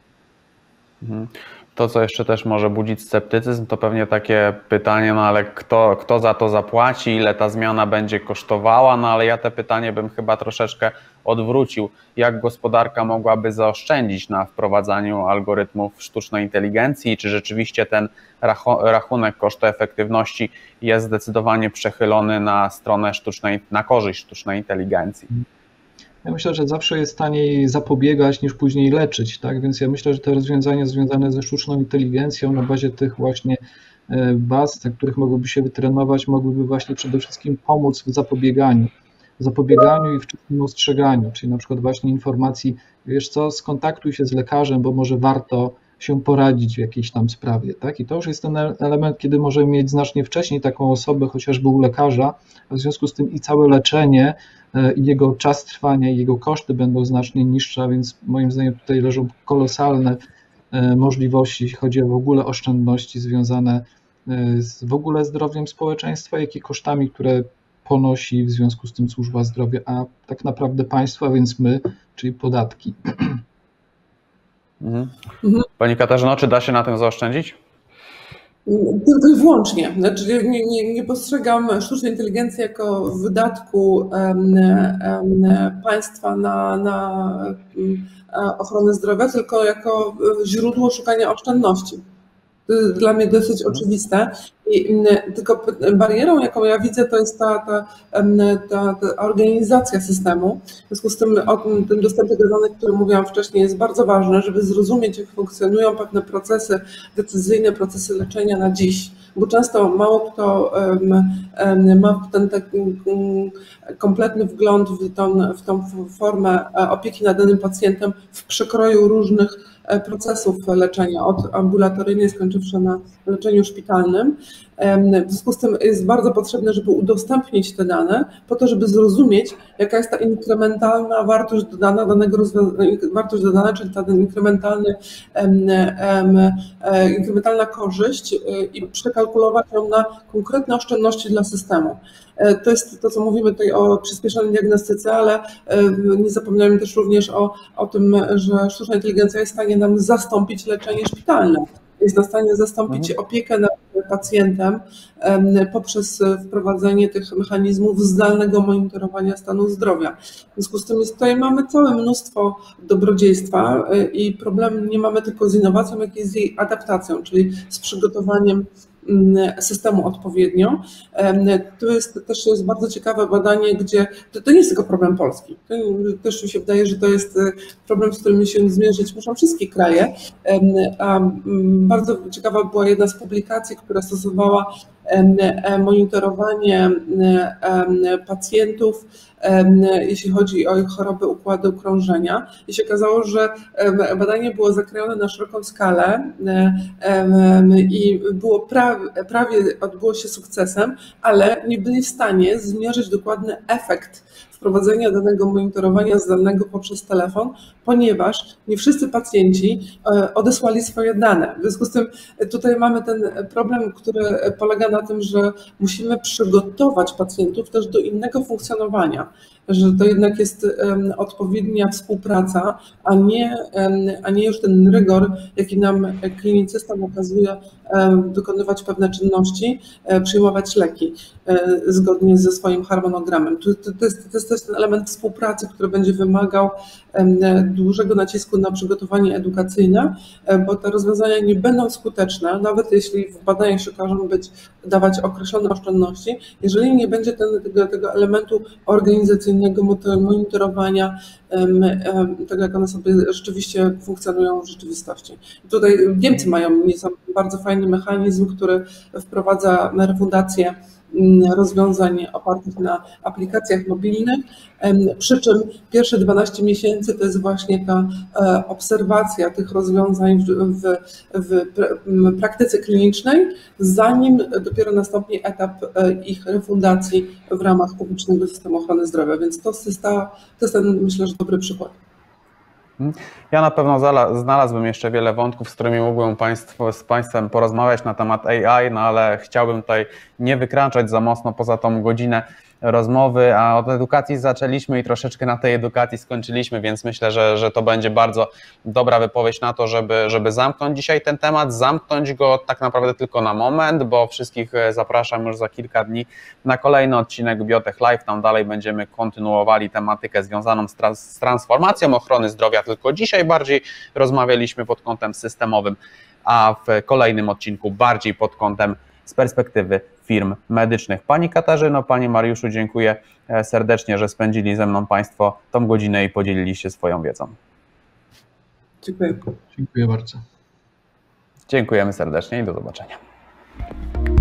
To, co jeszcze też może budzić sceptycyzm, to pewnie takie pytanie, no ale kto, kto za to zapłaci, ile ta zmiana będzie kosztowała, no ale ja te pytanie bym chyba troszeczkę odwrócił. Jak gospodarka mogłaby zaoszczędzić na wprowadzaniu algorytmów sztucznej inteligencji? Czy rzeczywiście ten rachunek kosztu efektywności jest zdecydowanie przechylony na stronę sztucznej, na korzyść sztucznej inteligencji? Ja myślę, że zawsze jest taniej zapobiegać niż później leczyć, tak? Więc ja myślę, że te rozwiązania związane ze sztuczną inteligencją na bazie tych właśnie baz, na których mogłyby się wytrenować, mogłyby właśnie przede wszystkim pomóc w zapobieganiu. W zapobieganiu i wczesnym ostrzeganiu, czyli na przykład właśnie informacji, wiesz co, skontaktuj się z lekarzem, bo może warto się poradzić w jakiejś tam sprawie, tak? I to już jest ten element, kiedy możemy mieć znacznie wcześniej taką osobę, chociażby u lekarza, a w związku z tym i całe leczenie, i jego czas trwania, i jego koszty będą znacznie niższe, więc moim zdaniem tutaj leżą kolosalne możliwości, jeśli chodzi o w ogóle oszczędności związane z w ogóle zdrowiem społeczeństwa, jak i kosztami, które ponosi w związku z tym służba zdrowia, a tak naprawdę państwo, a więc my, czyli podatki. Mhm. Pani Katarzyno, czy da się na tym zaoszczędzić? Tylko i wyłącznie. Znaczy, nie, nie, nie postrzegam sztucznej inteligencji jako wydatku um, um, państwa na, na um, ochronę zdrowia, tylko jako źródło szukania oszczędności. To jest dla mnie dosyć oczywiste. I, tylko barierą, jaką ja widzę, to jest ta, ta, ta, ta organizacja systemu. W związku z tym o tym, tym dostępie do danych, o którym mówiłam wcześniej, jest bardzo ważne, żeby zrozumieć, jak funkcjonują pewne procesy decyzyjne, procesy leczenia na dziś. Bo często mało kto ma ten taki kompletny wgląd w tą, w tą formę opieki nad danym pacjentem w przekroju różnych procesów leczenia, od ambulatoryjnej skończywszy na leczeniu szpitalnym. W związku z tym jest bardzo potrzebne, żeby udostępnić te dane po to, żeby zrozumieć, jaka jest ta inkrementalna wartość dodana danego rozwiązania, wartość dodana, czyli ten inkrementalny, inkrementalna korzyść i przekalkulować ją na konkretne oszczędności dla systemu. To jest to, co mówimy tutaj o przyspieszonej diagnostyce, ale nie zapominajmy też również o, o tym, że sztuczna inteligencja jest w stanie nam zastąpić leczenie szpitalne. Jest w stanie zastąpić mhm. opiekę nad pacjentem poprzez wprowadzenie tych mechanizmów zdalnego monitorowania stanu zdrowia. W związku z tym jest, tutaj mamy całe mnóstwo dobrodziejstwa i problem nie mamy tylko z innowacją, jak i z jej adaptacją, czyli z przygotowaniem systemu odpowiednio. Tu jest też jest bardzo ciekawe badanie, gdzie to, to nie jest tylko problem Polski. To też mi się wydaje, że to jest problem, z którym się zmierzyć muszą wszystkie kraje. A bardzo ciekawa była jedna z publikacji, która stosowała monitorowanie pacjentów, jeśli chodzi o ich choroby układu krążenia. I się okazało, że badanie było zakrojone na szeroką skalę i było prawie, prawie odbyło się sukcesem, ale nie byli w stanie zmierzyć dokładny efekt wprowadzenia danego monitorowania zdalnego poprzez telefon, ponieważ nie wszyscy pacjenci odesłali swoje dane. W związku z tym tutaj mamy ten problem, który polega na tym, że musimy przygotować pacjentów też do innego funkcjonowania, że to jednak jest odpowiednia współpraca, a nie, a nie już ten rygor, jaki nam klinicysta nakazuje wykonywać pewne czynności, przyjmować leki zgodnie ze swoim harmonogramem. To, to, jest, to jest też ten element współpracy, który będzie wymagał dużego nacisku na przygotowanie edukacyjne, bo te rozwiązania nie będą skuteczne, nawet jeśli w badaniach się okażą być, dawać określone oszczędności, jeżeli nie będzie ten, tego, tego elementu organizacyjnego monitorowania, tego jak one sobie rzeczywiście funkcjonują w rzeczywistości. I tutaj Niemcy mają bardzo fajny mechanizm, który wprowadza refundację rozwiązań opartych na aplikacjach mobilnych, przy czym pierwsze dwanaście miesięcy to jest właśnie ta obserwacja tych rozwiązań w, w, w praktyce klinicznej, zanim dopiero nastąpi etap ich refundacji w ramach publicznego systemu ochrony zdrowia, więc to jest, ta, to jest ten, myślę, że dobry przykład. Ja na pewno znalazłbym jeszcze wiele wątków, z którymi mógłbym państwo, z Państwem porozmawiać na temat A I, no ale chciałbym tutaj nie wykraczać za mocno poza tą godzinę rozmowy, a od edukacji zaczęliśmy i troszeczkę na tej edukacji skończyliśmy, więc myślę, że, że to będzie bardzo dobra wypowiedź na to, żeby, żeby zamknąć dzisiaj ten temat, zamknąć go tak naprawdę tylko na moment, bo wszystkich zapraszam już za kilka dni na kolejny odcinek Biotech Live, tam dalej będziemy kontynuowali tematykę związaną z, trans z transformacją ochrony zdrowia, tylko dzisiaj bardziej rozmawialiśmy pod kątem systemowym, a w kolejnym odcinku bardziej pod kątem z perspektywy firm medycznych. Pani Katarzyno, Panie Mariuszu, dziękuję serdecznie, że spędzili ze mną Państwo tą godzinę i podzielili się swoją wiedzą. Dziękuję. Dziękuję bardzo. Dziękujemy serdecznie i do zobaczenia.